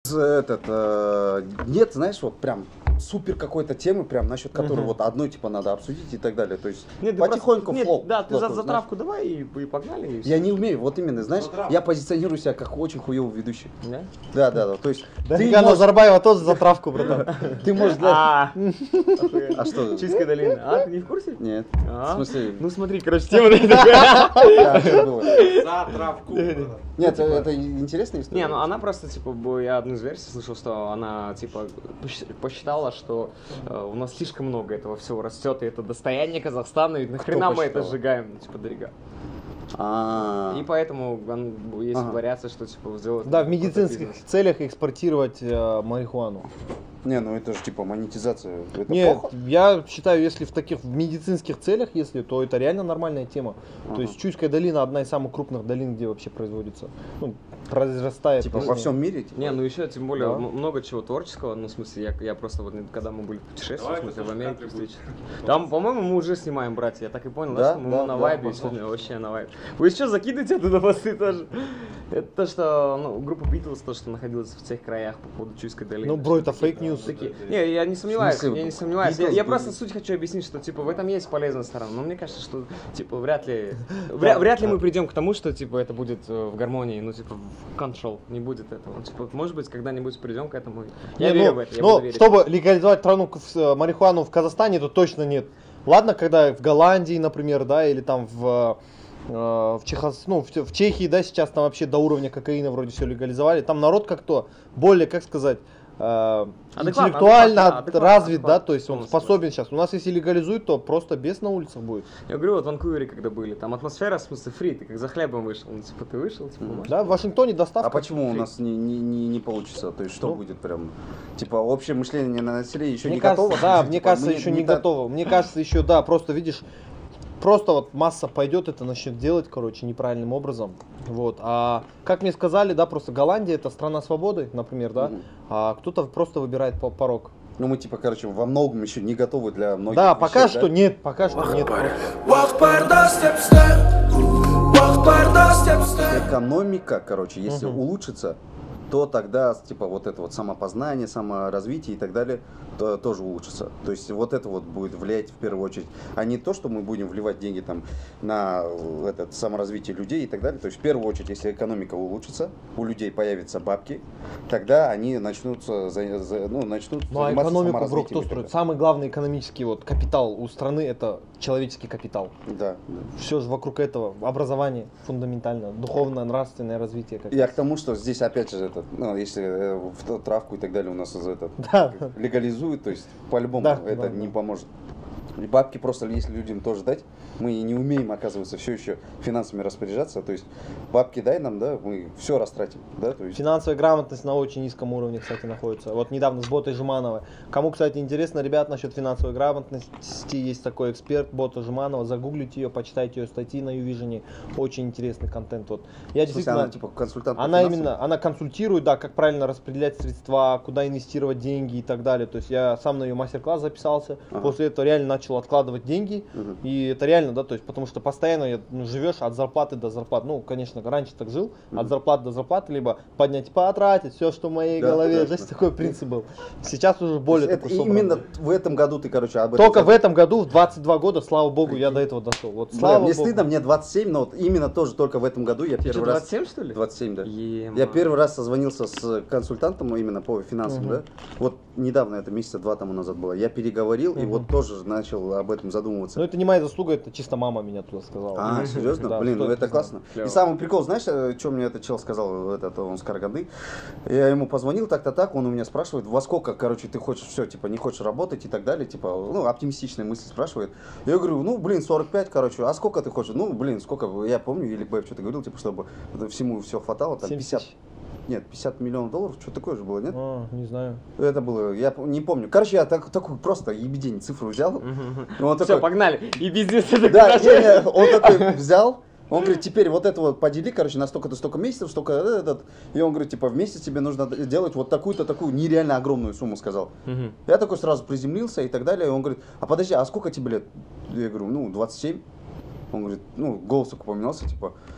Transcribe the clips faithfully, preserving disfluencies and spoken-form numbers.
этот, э, нет, знаешь, вот прям супер какой-то темы, прям насчет которой uh-huh. вот одной типа надо обсудить и так далее. То есть нет, потихоньку просто, флоу. Нет, да, ты флоу, за затравку давай и, и погнали. И я не умею, вот именно, знаешь, затравку. Я позиционирую себя как очень хуёвый ведущий. Да? Да, да, да. То есть да, ты можешь... Назарбаева тоже затравку, братан. Ты можешь... А что? Чистая долина. А, ты не в курсе? Нет. В смысле? Ну смотри, короче, тема затравку. Нет, это интересная история. Не, ну она просто, типа, я одну из версий слышал, что она, типа, посчитала, что у нас слишком много этого всего растет, и это достояние Казахстана, и нахрена мы это сжигаем, типа, берега. А-а-а. И поэтому есть ага. вариация, что типа сделать. Да, в медицинских целях экспортировать э, марихуану. Не, ну это же типа монетизация. Это Нет, плохо? Я считаю, если в таких в медицинских целях, если, то это реально нормальная тема. Ага. То есть Чуйская долина одна из самых крупных долин, где вообще производится. Ну, произрастает. Типа во всем мире? Типа? Не, ну еще тем более да. много чего творческого. Ну, в смысле, я, я просто вот когда мы были в путешествии, в смысле, в Америке встречи. Там, по-моему, мы уже снимаем, братья. Я так и понял, да, что мы да, на да, вайбе, да, сегодня вообще на вайбе. Вы еще закидываете оттуда посты тоже. Это то, что ну, группа Beatles, то, что находилась в тех краях по поводу Чуйской долины. Ну, бро, это фейк-ньюс. Не, я не сомневаюсь, я не сомневаюсь. Я, я просто суть хочу объяснить, что типа в этом есть полезная сторона. Но мне кажется, что типа вряд ли вряд, вряд ли мы придем к тому, что типа это будет в гармонии, ну типа в control. Не будет этого. Типа, может быть, когда-нибудь придем к этому. Я не, верю ну, в это. Я но буду верить. Чтобы легализовать травну, марихуану в Казахстане, то точно нет. Ладно, когда в Голландии, например, да, или там в в, Чехос... ну, в, в Чехии, да, сейчас там вообще до уровня кокаина вроде все легализовали. Там народ как-то более, как сказать, э, интеллектуально адекватно, развит, адекватно, да, то есть он способен сейчас. У нас если легализуют, то просто бес на улицах будет. Я говорю, вот в Ванкувере когда были, там атмосфера, в смысле, фри, ты как за хлебом вышел, ну, типа, ты вышел, типа, mm-hmm. Да, в Вашингтоне доставка. А почему фри. У нас не, не, не, не получится? То есть что ну, будет прям, типа, общее мышление на население еще мне не кажется, готово? Да, типа, мне кажется, мы, еще не, не не готово. Мне кажется, еще, да, просто видишь, просто вот масса пойдет, это начнет делать, короче, неправильным образом. Вот. А как мне сказали, да, просто Голландия это страна свободы, например, да, mm-hmm. а кто-то просто выбирает порог. Ну мы типа, короче, во многом еще не готовы для многих Да, вещей, пока да? что нет, пока что нет. Экономика, короче, если uh-huh. улучшится, то тогда, типа, вот это вот самопознание, саморазвитие и так далее, то, тоже улучшится. То есть вот это вот будет влиять в первую очередь, а не то, что мы будем вливать деньги там на это саморазвитие людей и так далее. То есть в первую очередь, если экономика улучшится, у людей появятся бабки, тогда они начнутся, за, за, ну, начнут ну, а экономику, бро, кто строит? Самый главный экономический вот капитал у страны это человеческий капитал. Да. да. Все же вокруг этого. Образование фундаментально, духовное, нравственное развитие. Я к тому, что здесь опять же это ну, если э, в травку и так далее у нас это да. легализуют, то есть по-любому да, это да, не да. поможет. И бабки просто, если людям тоже дать, мы не умеем, оказывается, все еще финансами распоряжаться. То есть бабки дай нам, да, мы все растратим. Да, то есть... Финансовая грамотность на очень низком уровне, кстати, находится. Вот недавно с Ботой Жумановой. Кому, кстати, интересно, ребят, насчет финансовой грамотности, есть такой эксперт Бота Жуманова. Загуглите ее, почитайте ее статьи на YouVision. Очень интересный контент. Вот. Я действительно... Она типа консультант? Она именно, она консультирует, да, как правильно распределять средства, куда инвестировать деньги и так далее. То есть я сам на ее мастер-класс записался. Ага. После этого реально начал откладывать деньги. Угу. И это реально, да, то есть потому что постоянно ну, живешь от зарплаты до зарплаты. Ну, конечно, раньше так жил, угу. от зарплаты до зарплаты, либо поднять, потратить, все, что в моей да, голове. Здесь такой принцип был. Сейчас уже более такой собранный. Именно в этом году ты, короче, об этом... Только в этом году, в двадцать два года, слава богу, я до этого дошел. Вот, слава Бля, мне богу. стыдно, мне двадцать семь, но вот именно тоже только в этом году я первый раз... двадцать семь, что ли? двадцать семь, да. Е-ма. Я первый раз созвонился с консультантом именно по финансам, угу. да. Вот недавно, это месяца два тому назад было. Я переговорил угу. и вот тоже начал об этом задумываться. Но это не моя заслуга, это чисто мама меня туда сказала. А, серьезно? Да, блин, ну это классно. Клево. И самый прикол, знаешь, что мне этот чел сказал, этот, он с Караганды? Я ему позвонил так-то так, он у меня спрашивает, во сколько, короче, ты хочешь, все, типа, не хочешь работать и так далее, типа, ну, оптимистичные мысли спрашивает. Я говорю, ну, блин, сорок пять, короче, а сколько ты хочешь? Ну, блин, сколько, я помню, или Бэб что-то говорил, типа, чтобы всему все хватало, там, пятьдесят. Нет, пятьдесят миллионов долларов, что такое же было, нет? А, не знаю. Это было, я не помню. Короче, я так, такую просто ебедень цифру взял. Все, такой, погнали. И бизнес это да, не, не, он такой взял. Он говорит, теперь вот это вот подели, короче, на столько-то, столько месяцев, столько этот. И он говорит, типа, в месяц тебе нужно делать вот такую-то, такую нереально огромную сумму, сказал. Uh-huh. Я такой сразу приземлился и так далее. И он говорит, а подожди, а сколько тебе лет? Я говорю, ну, двадцать семь. Он говорит, ну, голос такой поменялся, типа,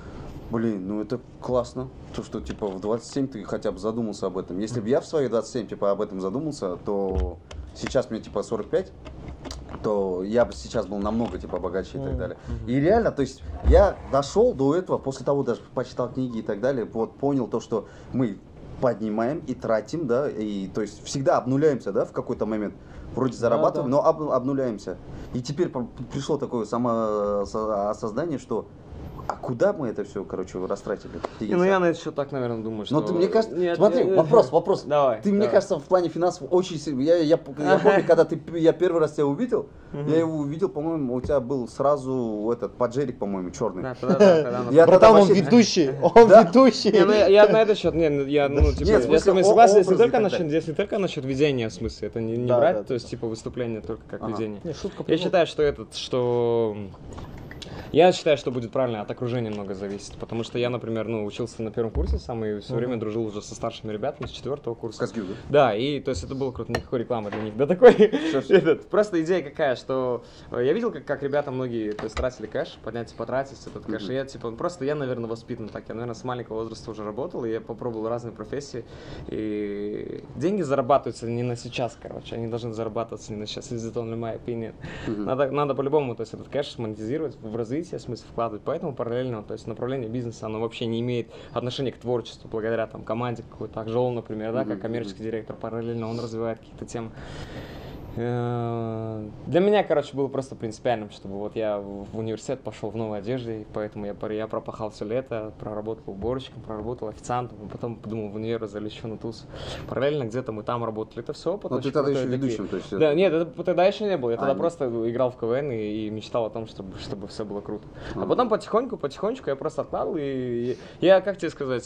Блин, ну это классно. То, что типа в двадцать семь ты хотя бы задумался об этом. Если бы я в свои двадцать семь типа об этом задумался, то сейчас мне типа сорок пять, то я бы сейчас был намного типа богаче и так далее. И реально, то есть я дошел до этого, после того даже почитал книги и так далее, вот понял то, что мы поднимаем и тратим, да, и то есть всегда обнуляемся, да, в какой-то момент. Вроде зарабатываем, да, да. но об, обнуляемся. И теперь пришло такое самоосознание, что а куда мы это все, короче, растратили? Не, ну я на это еще так, наверное, думаю, что... Ну ты, мне кажется, нет, смотри, нет, вопрос, вопрос. Давай. Ты, давай. мне кажется, в плане финансов очень сильно... Я, я, я помню, когда ты, я первый раз тебя увидел, я его увидел, по-моему, у тебя был сразу этот поджерик, по-моему, черный. Да, да, да. Я Братан, он ведущий, он ведущий. Я на этот счет, я, ну, типа, я с тобой согласен, если только насчет, если только насчет ведения, в смысле, это не брать, то есть, типа, выступление только как ведение. Я считаю, что этот, что... Я считаю, что будет правильно, от окружения много зависит, потому что я, например, ну, учился на первом курсе сам и все uh-huh. время дружил уже со старшими ребятами с четвертого курса. Казгю, да? Да, и то есть это было круто, никакой рекламы для них, да такой. Этот, просто идея какая, что я видел, как, как ребята многие то есть, тратили кэш, поднять и потратить этот кэш, uh-huh. и я типа, просто я, наверное, воспитан так, я, наверное, с маленького возраста уже работал, и я попробовал разные профессии, и деньги зарабатываются не на сейчас, короче, они должны зарабатываться не на сейчас, is it only my opinion. Uh-huh. Надо, надо по-любому, то есть этот кэш монетизировать в развитие, в смысле вкладывать, поэтому параллельно, то есть направление бизнеса, оно вообще не имеет отношения к творчеству, благодаря там команде какой-то, Акжол, например, да, как коммерческий директор, параллельно он развивает какие-то темы. Для меня, короче, было просто принципиальным, чтобы вот я в университет пошел в новой одежде, и поэтому я, я пропахал все лето, проработал уборщиком, проработал официантом, а потом подумал в универ залечу на туз. Параллельно где-то мы там работали, это все опыт. Но ты тогда еще ведущим, то есть? Да, нет, это, тогда еще не был, я а, тогда нет. просто играл в КВН и, и мечтал о том, чтобы, чтобы все было круто. А, а потом потихоньку, потихонечку я просто откладывал, и, и я, как тебе сказать,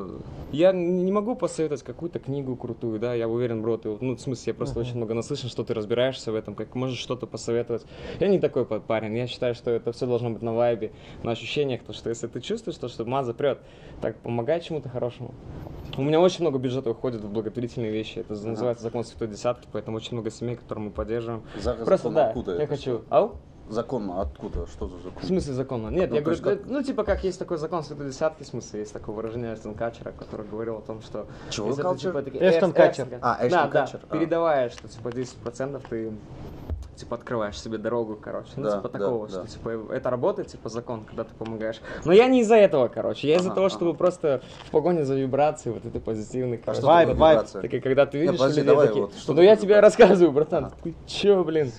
я не могу посоветовать какую-то книгу крутую, да, я уверен, бро, ты, ну, в смысле, я просто uh-huh. очень много наслышан, что ты разбираешься в этом, как можешь что-то посоветовать. Я не такой парень, я считаю, что это все должно быть на вайбе, на ощущениях, то, что если ты чувствуешь, то, что маза прет, так помогай чему-то хорошему. У меня очень много бюджета уходит в благотворительные вещи, это ага. называется закон святой десятки, поэтому очень много семей, которые мы поддерживаем. За, Просто закон да, откуда я это хочу... Что? Ау? Законно откуда? Что за закон? В смысле законно? Нет, ну, я говорю, как... ну типа как есть такой закон святой десятки, в смысле есть такое выражение Эштон Катчера, который говорил о том, что... Чего Катчер? Типа, Эштон Катчер. А, Эштон Катчер. Да, передавая, что типа десять процентов ты... типа открываешь себе дорогу, короче, ну да, типа такого, да, что да. типа это работает, типа закон, когда ты помогаешь. Но я не из-за этого, короче, я из-за ага, того, ага. чтобы просто в погоне за вибрацией вот этой позитивной, короче. А что вайб, вайб. Так и когда ты видишь Нет, подожди, людей давай, такие, вот, ну я тебе рассказываю, братан, ага. ты чё, блин?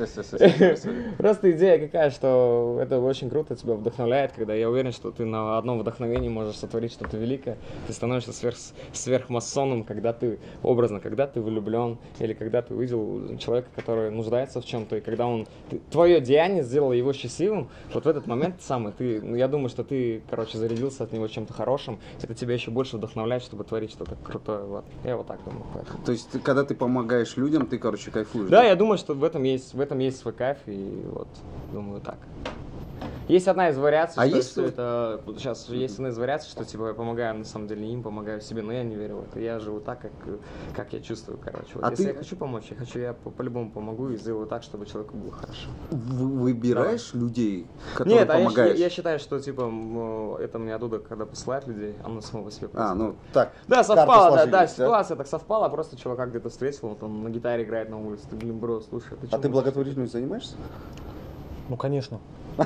Просто идея какая, что это очень круто, тебя вдохновляет, когда я уверен, что ты на одном вдохновении можешь сотворить что-то великое, ты становишься сверх, сверхмасоном, когда ты, образно, когда ты влюблен, или когда ты увидел человека, который нуждается в чем-то, и когда он... твое деяние сделало его счастливым, вот в этот момент самый, ты, ну, я думаю, что ты, короче, зарядился от него чем-то хорошим, это тебя еще больше вдохновляет, чтобы творить что-то крутое, вот. Я вот так думаю. Поэтому. То есть, ты, когда ты помогаешь людям, ты, короче, кайфуешь? Да, да, я думаю, что в этом есть, в этом есть свой кайф, и вот, думаю, так. Есть одна из вариаций, а что, есть что это... Сейчас mm-hmm. есть одна из вариаций, что типа я помогаю, на самом деле, им, помогаю себе, но я не верю в это. Я живу так, как, как я чувствую, короче. Вот. А если ты... я хочу помочь, я хочу, я по-любому помогу и сделаю так, чтобы человеку было хорошо. Выбираешь да. людей, которые Нет, помогаешь? Нет, а я, я считаю, что типа это мне оттуда, когда посылают людей, оно само по себе происходит. А, ну так. Да, совпало, да, да, ситуация так совпала, просто чувака где-то встретил, вот он на гитаре играет на улице, ты, блин, бро, слушай, ты А ты благотворительностью занимаешься? Ну, конечно.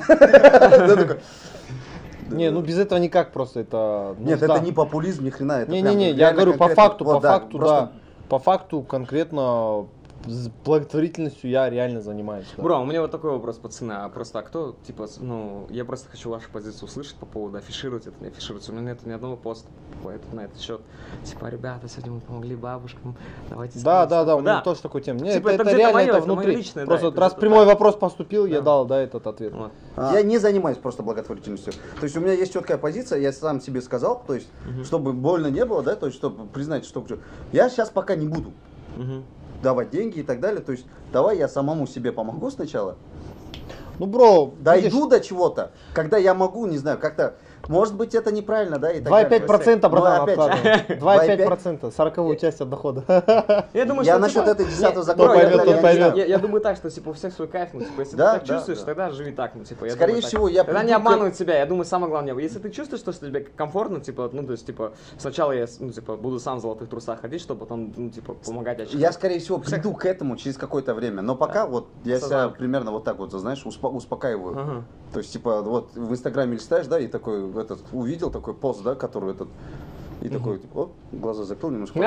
Не, ну без этого никак просто это... Нет, это не популизм, ни хрена. Не-не-не, я говорю по факту, по факту, да. По факту конкретно с благотворительностью я реально занимаюсь. Да. Бро, у меня вот такой вопрос, пацаны, а просто, а кто, типа, ну, я просто хочу вашу позицию услышать по поводу афишировать это, не афишировать. У меня нет ни одного поста на этот счет. Типа, ребята, сегодня мы помогли бабушкам, давайте... Да, да, да, у меня тоже такой тем. Нет, типа, это, это, это реально, мое, это это внутри. Личное, просто да, раз это, прямой да. вопрос поступил, да. я дал, да, этот ответ. Вот. А. Я не занимаюсь просто благотворительностью. То есть у меня есть четкая позиция, я сам себе сказал, то есть, угу. чтобы больно не было, да, то есть, чтобы признать, что я сейчас пока не буду. Угу. давать деньги и так далее. То есть давай я самому себе помогу сначала. Ну, бро, дойду видишь... до чего-то, когда я могу, не знаю, как-то может быть, это неправильно, да? два и пять десятых процента, братан, опять откладываем. два и пять десятых процента, сороковую часть от дохода. Я думаю, я что, насчет типа, этой десятого не, закона, поймет, я, тот я, поймет. Я, я думаю так, что типа у всех свой кайф, ну типа, если Да, ты так да, чувствуешь, да. тогда живи так, ну типа. Я Скорее думаю, всего, так. я Тогда приду не к- обманывать себя, я думаю, самое главное, если ты чувствуешь, что, что тебе комфортно, типа, ну то есть типа, сначала я, ну типа, буду сам в золотых трусах ходить, чтобы потом, ну типа, помогать очкам. Я, скорее всего, приду к этому через какое-то время, но пока Да. вот я себя Сознание. примерно вот так вот, знаешь, успо- успокаиваю. Ага. То есть, типа, вот в Инстаграме листаешь, да, и такой, этот, увидел такой пост, да, который этот, и такой, типа, оп, глаза закрыл немножко.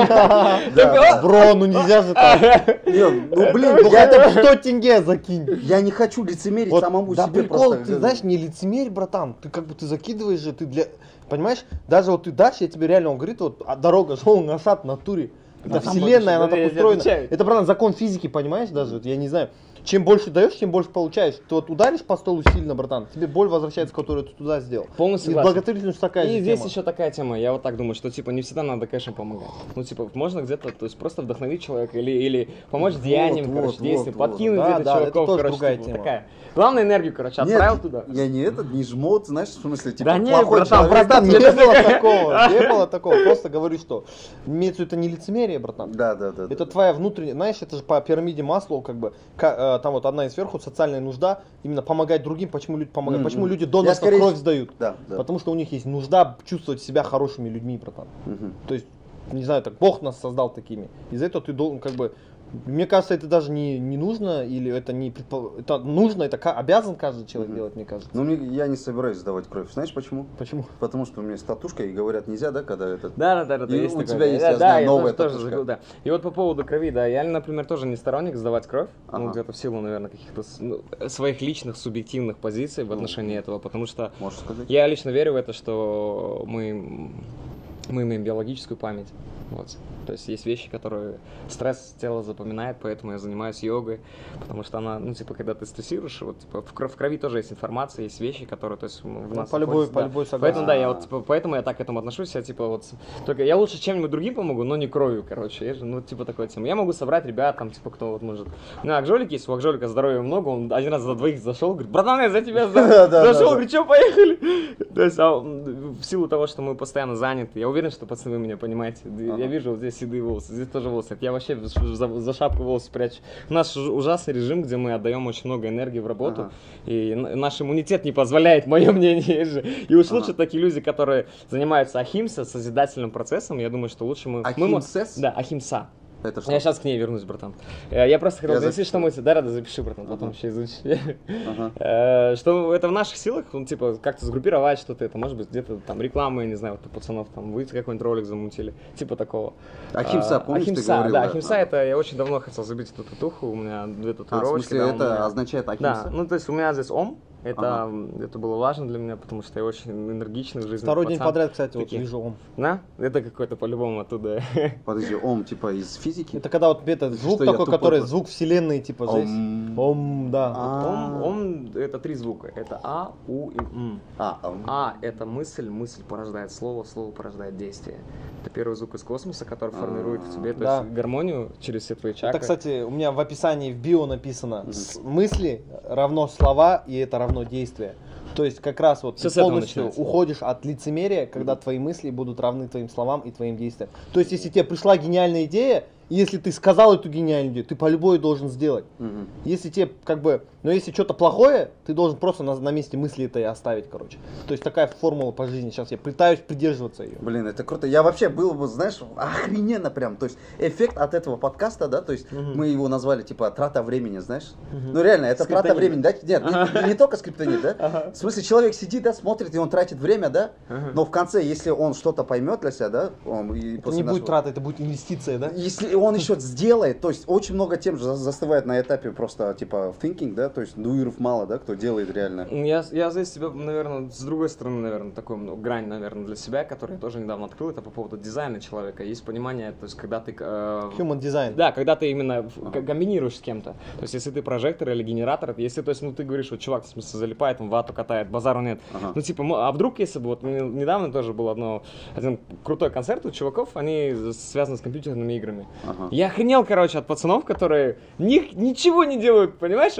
Да. Бро, ну нельзя же так. Не, ну, блин, Ну я, хотя бы сто тенге закинь. я не хочу лицемерить Вот, самому да себе прикол, просто. ты знаешь, не лицемерь, братан. Ты как бы ты закидываешь же, ты для. Понимаешь, даже вот ты дашь, я тебе реально, он говорит, вот а дорога, шел на шат в натуре. Это А там вселенная, она больше, так я тебе устроена. отвечаю. Это, братан, закон физики, понимаешь, даже, вот я не знаю. Чем больше даешь, тем больше получаешь. Ты вот ударишь по столу сильно, братан, тебе боль возвращается, которую ты туда сделал. Полностью И согласен. благотворительность такая И же здесь тема. еще такая тема, я вот так думаю, что типа не всегда надо, конечно, помогать. Ну, типа, можно где-то, то есть просто вдохновить человека или, или помочь деянием, Вот, короче, вот, действием, вот, подкинуть вот. Да, где-то да, это чуваков, тоже короче, другая типа, тема. такая. Главное, энергию, короче, Нет, отправил туда. я не этот, не жмот, знаешь, в смысле, типа, Да не, плохой братан, человек. Братан, не Это было такого, не было такого. Просто говорю, что имеется в виду, это не лицемерие, братан. Да, да, да. Это да. твоя внутренняя, знаешь, это же по пирамиде Маслоу, как бы, ка- э, там вот одна из сверху, социальная нужда, именно помогать другим. Почему люди помогают? Мгм. Почему люди Я донорство скорее кровь с- сдают? Да, да. Потому что у них есть нужда чувствовать себя хорошими людьми, братан. Мгм. То есть, не знаю, так Бог нас создал такими. Из-за этого ты должен, как бы, мне кажется, это даже не, не нужно, или это не предпо- это нужно, это ка- обязан каждый человек Мгм. делать, мне кажется. Ну, мне, я не собираюсь сдавать кровь. Знаешь почему? Почему? Потому что у меня есть татушка, и говорят, нельзя, да, когда это... Да, да, да, да, И есть у такое. тебя есть, да, я да, знаю, я новая тоже, тоже татушка. забыл, да. И вот по поводу крови, да, я, например, тоже не сторонник сдавать кровь, ну, Ага. где-то в силу, наверное, каких-то с- ну, своих личных субъективных позиций в отношении этого, потому что Можешь сказать? я лично верю в это, что мы, мы имеем биологическую память. Вот. То есть есть вещи, которые стресс тело запоминает, поэтому я занимаюсь йогой, потому что она, ну, типа, когда ты стрессируешь, вот, типа, в, кро- в крови тоже есть информация, есть вещи, которые, то есть, в Ну, нас по любой, находятся, по да. любой согласен. Поэтому, да, я вот, типа, поэтому я так к этому отношусь, я, типа, вот, только я лучше чем-нибудь другим помогу, но не кровью, короче, я же, ну, типа, такой тема. Я могу собрать ребят, там, типа, кто вот может. У меня Акжолик есть, у Акжолика здоровья много, он один раз за двоих зашел, говорит, братан, я за тебя за- Да, да, зашел, да. говорит, что, поехали? То есть, а, м, в силу того, что мы постоянно заняты, я уверен, что, пацаны, вы меня понимаете, я Ага. вижу вот здесь седые волосы, здесь тоже волосы, я вообще за, за шапку волосы прячу. У нас ж- ужасный режим, где мы отдаем очень много энергии в работу, Ага. и н- наш иммунитет не позволяет, мое мнение же. И уж Ага. лучше такие люди, которые занимаются ахимса, созидательным процессом, я думаю, что лучше мы... мы мо- Ахимсес? Да, ахимса. Это что? Я сейчас к ней вернусь, братан. Э, Я просто хотел Я донести, запишу. что мы... Да, да, запиши, братан, потом Ага. еще изучи. Ага. Э, Что это в наших силах, ну, типа, как-то сгруппировать что-то, это может быть где-то там реклама, я не знаю, вот у пацанов там выйти какой-нибудь ролик замутили, типа такого. Ахимса, А, помнишь, ты Ахимса, говорил, да, да? Ахимса, Ага. это я очень давно хотел забить эту татуху, у меня две А, в татуировочки. смысле, да, у это меня- означает Да, ахимса? ну то есть у меня здесь ом, это, Ага. м, это было важно для меня, потому что я очень энергичный в жизни. Второй день пацан. подряд, кстати, вот Такие. вижу ом. Да? Это какой-то по-любому оттуда. Подожди, ом, типа, из физики? Это когда вот это звук Что я такой, тупой который просто? звук вселенной, типа, здесь. Ом. Ом, да. А. Ом, ом, это три звука. Это А, У и М. А, ом. А – это мысль, мысль порождает слово, слово порождает действие. Это первый звук из космоса, который формирует в тебе, то Да. есть гармонию через все твои чакры. Это, кстати, у меня в описании в био написано: с- мысли равно слова, и это равно действие. То есть как раз вот Всё ты с этого полностью начинается. уходишь от лицемерия, когда твои мысли будут равны твоим словам и твоим действиям. То есть если тебе пришла гениальная идея, и если ты сказал эту гениальную идею, ты по-любому должен сделать. Мгм. Если тебе как бы, но если что-то плохое, ты должен просто на, на месте мысли это и оставить, короче. То есть такая формула по жизни. Сейчас я пытаюсь придерживаться ее. Блин, это круто. Я вообще был бы, знаешь, охрененно прям. То есть эффект от этого подкаста, да, то есть Мгм. мы его назвали типа трата времени, знаешь. Ну реально, это трата Скриптонит. времени, да? Нет, не, не только скриптонит, да? В смысле, человек сидит, да, смотрит, и он тратит время, да? Но в конце, если он что-то поймет для себя, да, он и Это после не будет нашего- трата, это будет инвестиция, да? Если он еще сделает, то есть очень много тем же за- застывает на этапе просто типа thinking, да, то есть дуиров мало, да, кто делает реально. Я, я здесь себя, наверное, с другой стороны, наверное, такую ну, грань, наверное, для себя, которую я тоже недавно открыл, это по поводу дизайна человека. Есть понимание, то есть когда ты... э, Human design. Да, когда ты именно в- к- комбинируешь с кем-то. То есть, если ты прожектор или генератор, если, то есть, ну, ты говоришь, вот чувак, в смысле, залипает, он вату катает, базару нет. Ага. Ну, типа, м- а вдруг, если бы, вот мне недавно тоже был одно, один крутой концерт у чуваков, они связаны с компьютерными играми. Ага. Я охренел, короче, от пацанов, которые ни- ничего не делают, понимаешь? Они просто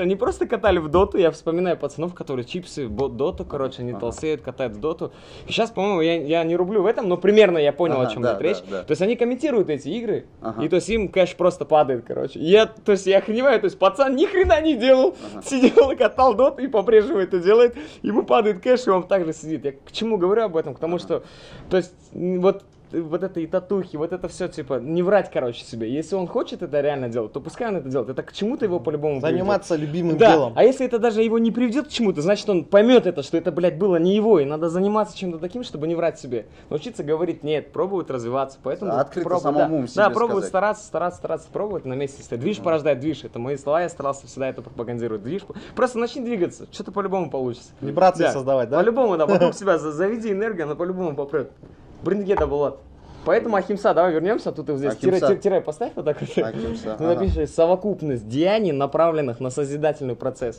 чисто катали в доту, я вспоминаю пацанов, которые чипсы, бот, доту, короче, они ага. толстеют, катают в доту. И сейчас, по-моему, я, я не рублю в этом, но примерно я понял, ага, о чем да, идет речь. Да, да. То есть они комментируют эти игры, ага. и то есть им кэш просто падает, короче. Я, то есть я охреневаю, то есть пацан ни хрена не делал, ага. сидел и катал доту и по-прежнему это делает, ему падает кэш, и он также сидит. Я к чему говорю об этом? К тому, ага. что, то есть, вот, вот это и татухи, вот это все, типа, не врать, короче, себе. Если он хочет это реально делать, то пускай он это делает. Это к чему-то его по-любому заниматься приведет. любимым да. делом. А если это даже его не приведет к чему-то, значит, он поймет это, что это, блядь, было не его, и надо заниматься чем-то таким, чтобы не врать себе. Научиться говорить нет, пробовать развиваться. Поэтому открыто пробуй, самому да, себе да, пробовать сказать. стараться, стараться, стараться, пробовать на месте. Если движ порождает движ, это мои слова, я старался всегда это пропагандировать. Движ, просто начни двигаться, что-то по-любому получится. Вибрации да. создавать, да? По-любому, да, вокруг себя заведи энергию, она по-любому попрет. Брингеда была. Поэтому Ахимса, давай вернемся, тут и здесь тире поставь вот так вот. Ахимса, ты ага. напишешь совокупность деяний, направленных на созидательный процесс.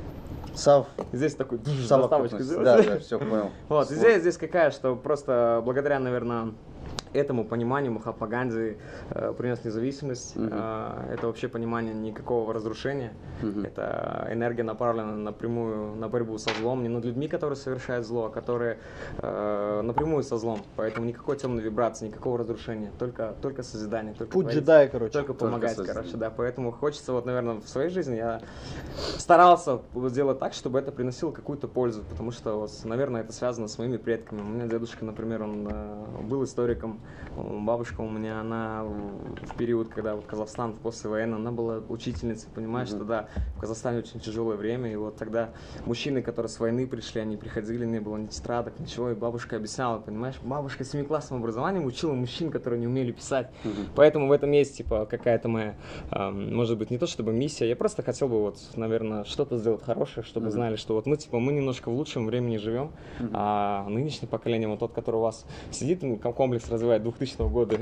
Сав... Здесь такой заставочку сделать. Да, да, все понял. Вот, и здесь, здесь какая, что просто благодаря, наверное, этому пониманию Махатма Ганди э, принес независимость. Uh-huh. Э, это вообще понимание никакого разрушения. Uh-huh. Это энергия направлена напрямую на борьбу со злом, не над людьми, которые совершают зло, а которые э, напрямую со злом. Поэтому никакой темной вибрации, никакого разрушения, только, только созидание. Только путь джедая, короче. Только помогать, только короче, да. Поэтому хочется, вот, наверное, в своей жизни я старался сделать так, чтобы это приносило какую-то пользу, потому что, вот, наверное, это связано с моими предками. У меня дедушка, например, он э, был историком. Бабушка у меня, она в период, когда вот Казахстан послевоенный, она была учительницей, понимаешь, mm-hmm. что да, в Казахстане очень тяжелое время, и вот тогда мужчины, которые с войны пришли, они приходили, не было ни тетрадок, ничего, и бабушка объясняла, понимаешь, бабушка с семиклассовым образованием учила мужчин, которые не умели писать, mm-hmm. поэтому в этом есть, типа, какая-то моя, э, может быть, не то чтобы миссия, я просто хотел бы, вот, наверное, что-то сделать хорошее, чтобы mm-hmm. знали, что вот мы, типа, мы немножко в лучшем времени живем, mm-hmm. а нынешнее поколение, вот тот, который у вас сидит, ну, комплекс развивает двухтысячного года.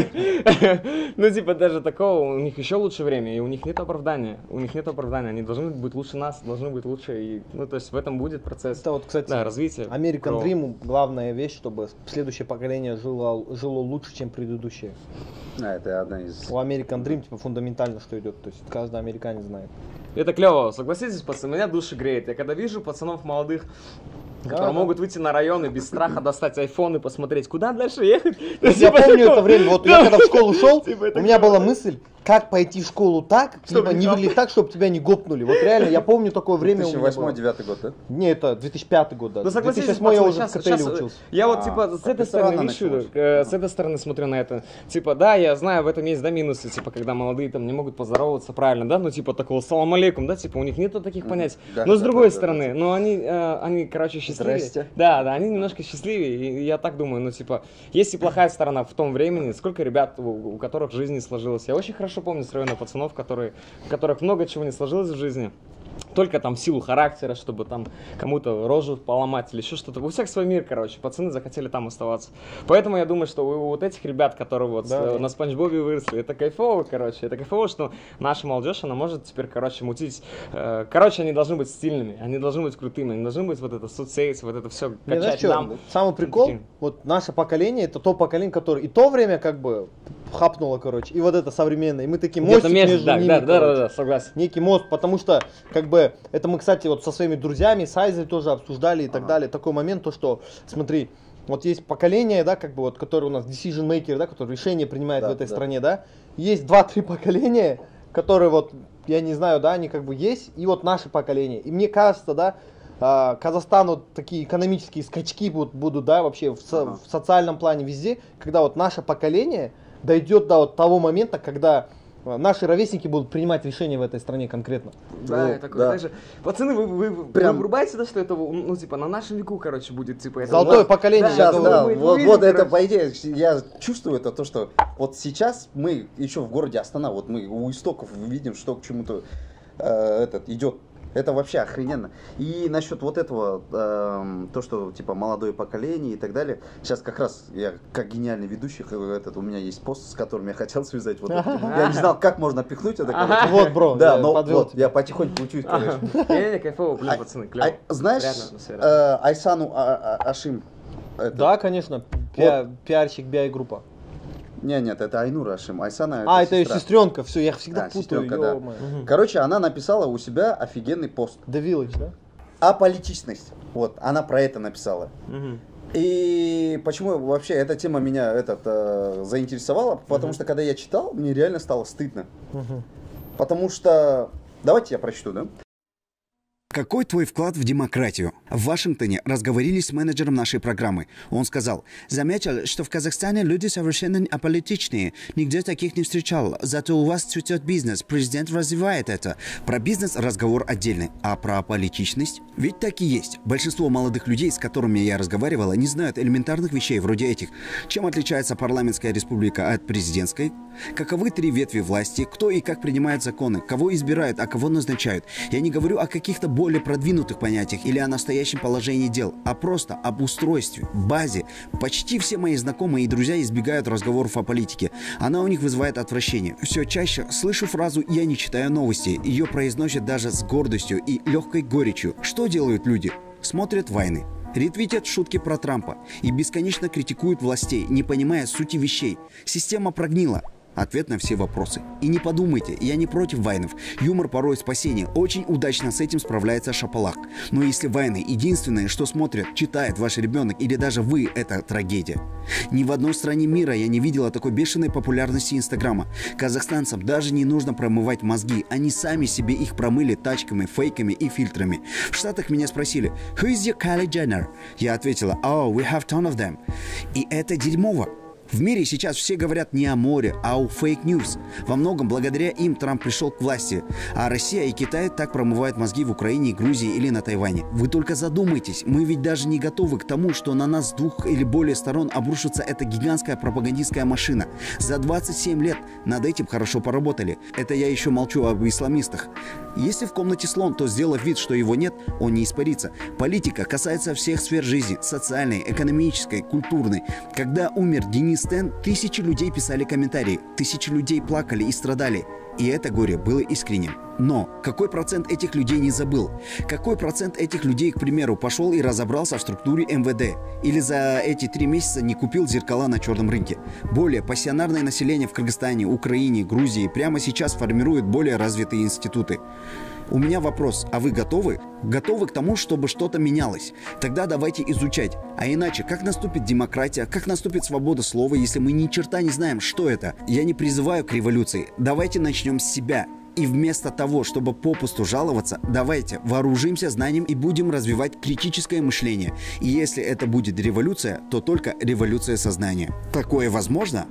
Ну, типа, даже такого, у них еще лучше время, и у них нет оправдания. У них нет оправдания. Они должны быть лучше нас, должны быть лучше. И, ну, то есть в этом будет процесс. Это вот, кстати, да, развития. American Dream главная вещь, чтобы следующее поколение жило, жило лучше, чем предыдущее. А, это одна из... У American Dream, типа, фундаментально что идет. То есть каждый американец знает. Это клево, согласитесь, пацаны, меня души греет. Я когда вижу пацанов молодых, которые да, могут да. выйти на район и без страха достать айфон и посмотреть, куда дальше ехать. Я помню это время, вот я когда в школу шел, у меня была мысль, как пойти в школу так, либо не выглядеть так, чтобы тебя не гопнули. Вот реально, я помню такое время. две тысячи восьмой — две тысячи девятый год, да? Не, это две тысячи пятый год, да. Ну, две тысячи восьмой я уже в КТЛе учился. Я вот, типа, с этой стороны вижу, с этой стороны смотрю на это. Типа, да, я знаю, в этом есть, да, минусы, типа, когда молодые там не могут поздороваться правильно, да, ну, типа, такого салам алейкум, да, типа, у них нету таких понятий. Но с другой стороны, ну, они, они, короче, счастливее. Да, да, они немножко счастливее, и я так думаю, ну, типа, есть и плохая сторона в том времени, сколько ребят, у, у которых жизнь не сложилась. Я очень хорошо помню с района пацанов, которые, у которых много чего не сложилось в жизни. Только там силу характера, чтобы там кому-то рожу поломать или еще что-то. У всех свой мир, короче. Пацаны захотели там оставаться. Поэтому я думаю, что у вот этих ребят, которые вот да, на Спанч Бобе выросли, это кайфово, короче. Это кайфово, что наша молодежь, она может теперь, короче, мутить. Короче, они должны быть стильными, они должны быть крутыми, они должны быть вот это соцсети, вот это все качать нам. Самый прикол, таким. Вот наше поколение, это то поколение, которое и то время как бы хапнуло, короче, и вот это современное. И мы такие мостик между да, ними, да, да, да, да, согласен. Некий мост, потому что как бы это мы, кстати, вот со своими друзьями, с Айзой тоже обсуждали и так ага. далее. Такой момент, то что, смотри, вот есть поколение, да, как бы вот, которое у нас decision maker, да, который решение принимает да, в этой да. стране, да. Есть два-три поколения, которые вот, я не знаю, да, они как бы есть, и вот наше поколение. И мне кажется, да, Казахстан вот такие экономические скачки будут, будут да, вообще в, со, ага. в социальном плане везде, когда вот наше поколение дойдет до вот того момента, когда наши ровесники будут принимать решения в этой стране конкретно. Да, я такой, да. Даже, пацаны, вы, вы, вы прям врубаете, да, что это, ну, типа, на нашем веку, короче, будет, типа, это... Золотое вот, поколение, да, сейчас, да, вы, вот, вот это, по идее, я чувствую это, то, что вот сейчас мы еще в городе Астана, вот мы у истоков видим, что к чему-то э, этот идет. Это вообще охрененно. И насчет вот этого, э, то, что типа молодое поколение и так далее. Сейчас как раз я как гениальный ведущий, этот, у меня есть пост, с которым я хотел связать. Вот это. Я не знал, как можно пихнуть это. Ага. Вот, бро. Да, но вот, я потихоньку учусь, конечно. Не-не, кайфово, блин, пацаны, клево. Знаешь, Айсану Ашим? Да, конечно, пиарщик би ай группа. Не, нет, это Айнур Ашим. Айсана А, это ее сестренка, все, я всегда а, путаю. Да. Угу. Короче, она написала у себя офигенный пост. The Village, да? Аполитичность. Вот, она про это написала. Угу. И почему вообще эта тема меня этот, э, заинтересовала? Потому uh-huh. что когда я читал, мне реально стало стыдно. Uh-huh. Потому что... Давайте я прочту, да? Какой твой вклад в демократию? В Вашингтоне разговорились с менеджером нашей программы. Он сказал, заметил, что в Казахстане люди совершенно аполитичные. Нигде таких не встречал. Зато у вас цветет бизнес. Президент развивает это. Про бизнес разговор отдельный. А про аполитичность? Ведь так и есть. Большинство молодых людей, с которыми я разговаривала, не знают элементарных вещей вроде этих. Чем отличается парламентская республика от президентской? Каковы три ветви власти? Кто и как принимает законы? Кого избирают, а кого назначают? Я не говорю о каких-то более продвинутых понятиях или о настоящем положении дел, а просто об устройстве, базе. Почти все мои знакомые и друзья избегают разговоров о политике. Она у них вызывает отвращение. Все чаще слышу фразу «я не читаю новости». Ее произносят даже с гордостью и легкой горечью. Что делают люди? Смотрят войны. Ретвитят шутки про Трампа и бесконечно критикуют властей, не понимая сути вещей. Система прогнила. Ответ на все вопросы. И не подумайте, я не против вайнов. Юмор порой спасение. Очень удачно с этим справляется Шапалак. Но если вайны единственное, что смотрит, читает ваш ребенок или даже вы, это трагедия. Ни в одной стране мира я не видела такой бешеной популярности Инстаграма. Казахстанцам даже не нужно промывать мозги. Они сами себе их промыли тачками, фейками и фильтрами. В Штатах меня спросили «Who is your Kylie Jenner?» Я ответила «Oh, we have ton of them». И это дерьмово. В мире сейчас все говорят не о море, а о фейк-ньюс. Во многом благодаря им Трамп пришел к власти. А Россия и Китай так промывают мозги в Украине, Грузии или на Тайване. Вы только задумайтесь, мы ведь даже не готовы к тому, что на нас с двух или более сторон обрушится эта гигантская пропагандистская машина. За двадцать семь лет над этим хорошо поработали. Это я еще молчу об исламистах. Если в комнате слон, то сделав вид, что его нет, он не испарится. Политика касается всех сфер жизни, социальной, экономической, культурной. Когда умер Денис Тен, тысячи людей писали комментарии, тысячи людей плакали и страдали. И это горе было искренним. Но какой процент этих людей не забыл? Какой процент этих людей, к примеру, пошел и разобрался в структуре эм вэ дэ? Или за эти три месяца не купил зеркала на черном рынке? Более пассионарное население в Кыргызстане, Украине, Грузии прямо сейчас формирует более развитые институты. У меня вопрос, а вы готовы? Готовы к тому, чтобы что-то менялось? Тогда давайте изучать. А иначе, как наступит демократия, как наступит свобода слова, если мы ни черта не знаем, что это? Я не призываю к революции. Давайте начнем с себя. И вместо того, чтобы попусту жаловаться, давайте вооружимся знанием и будем развивать критическое мышление. И если это будет революция, то только революция сознания. Такое возможно?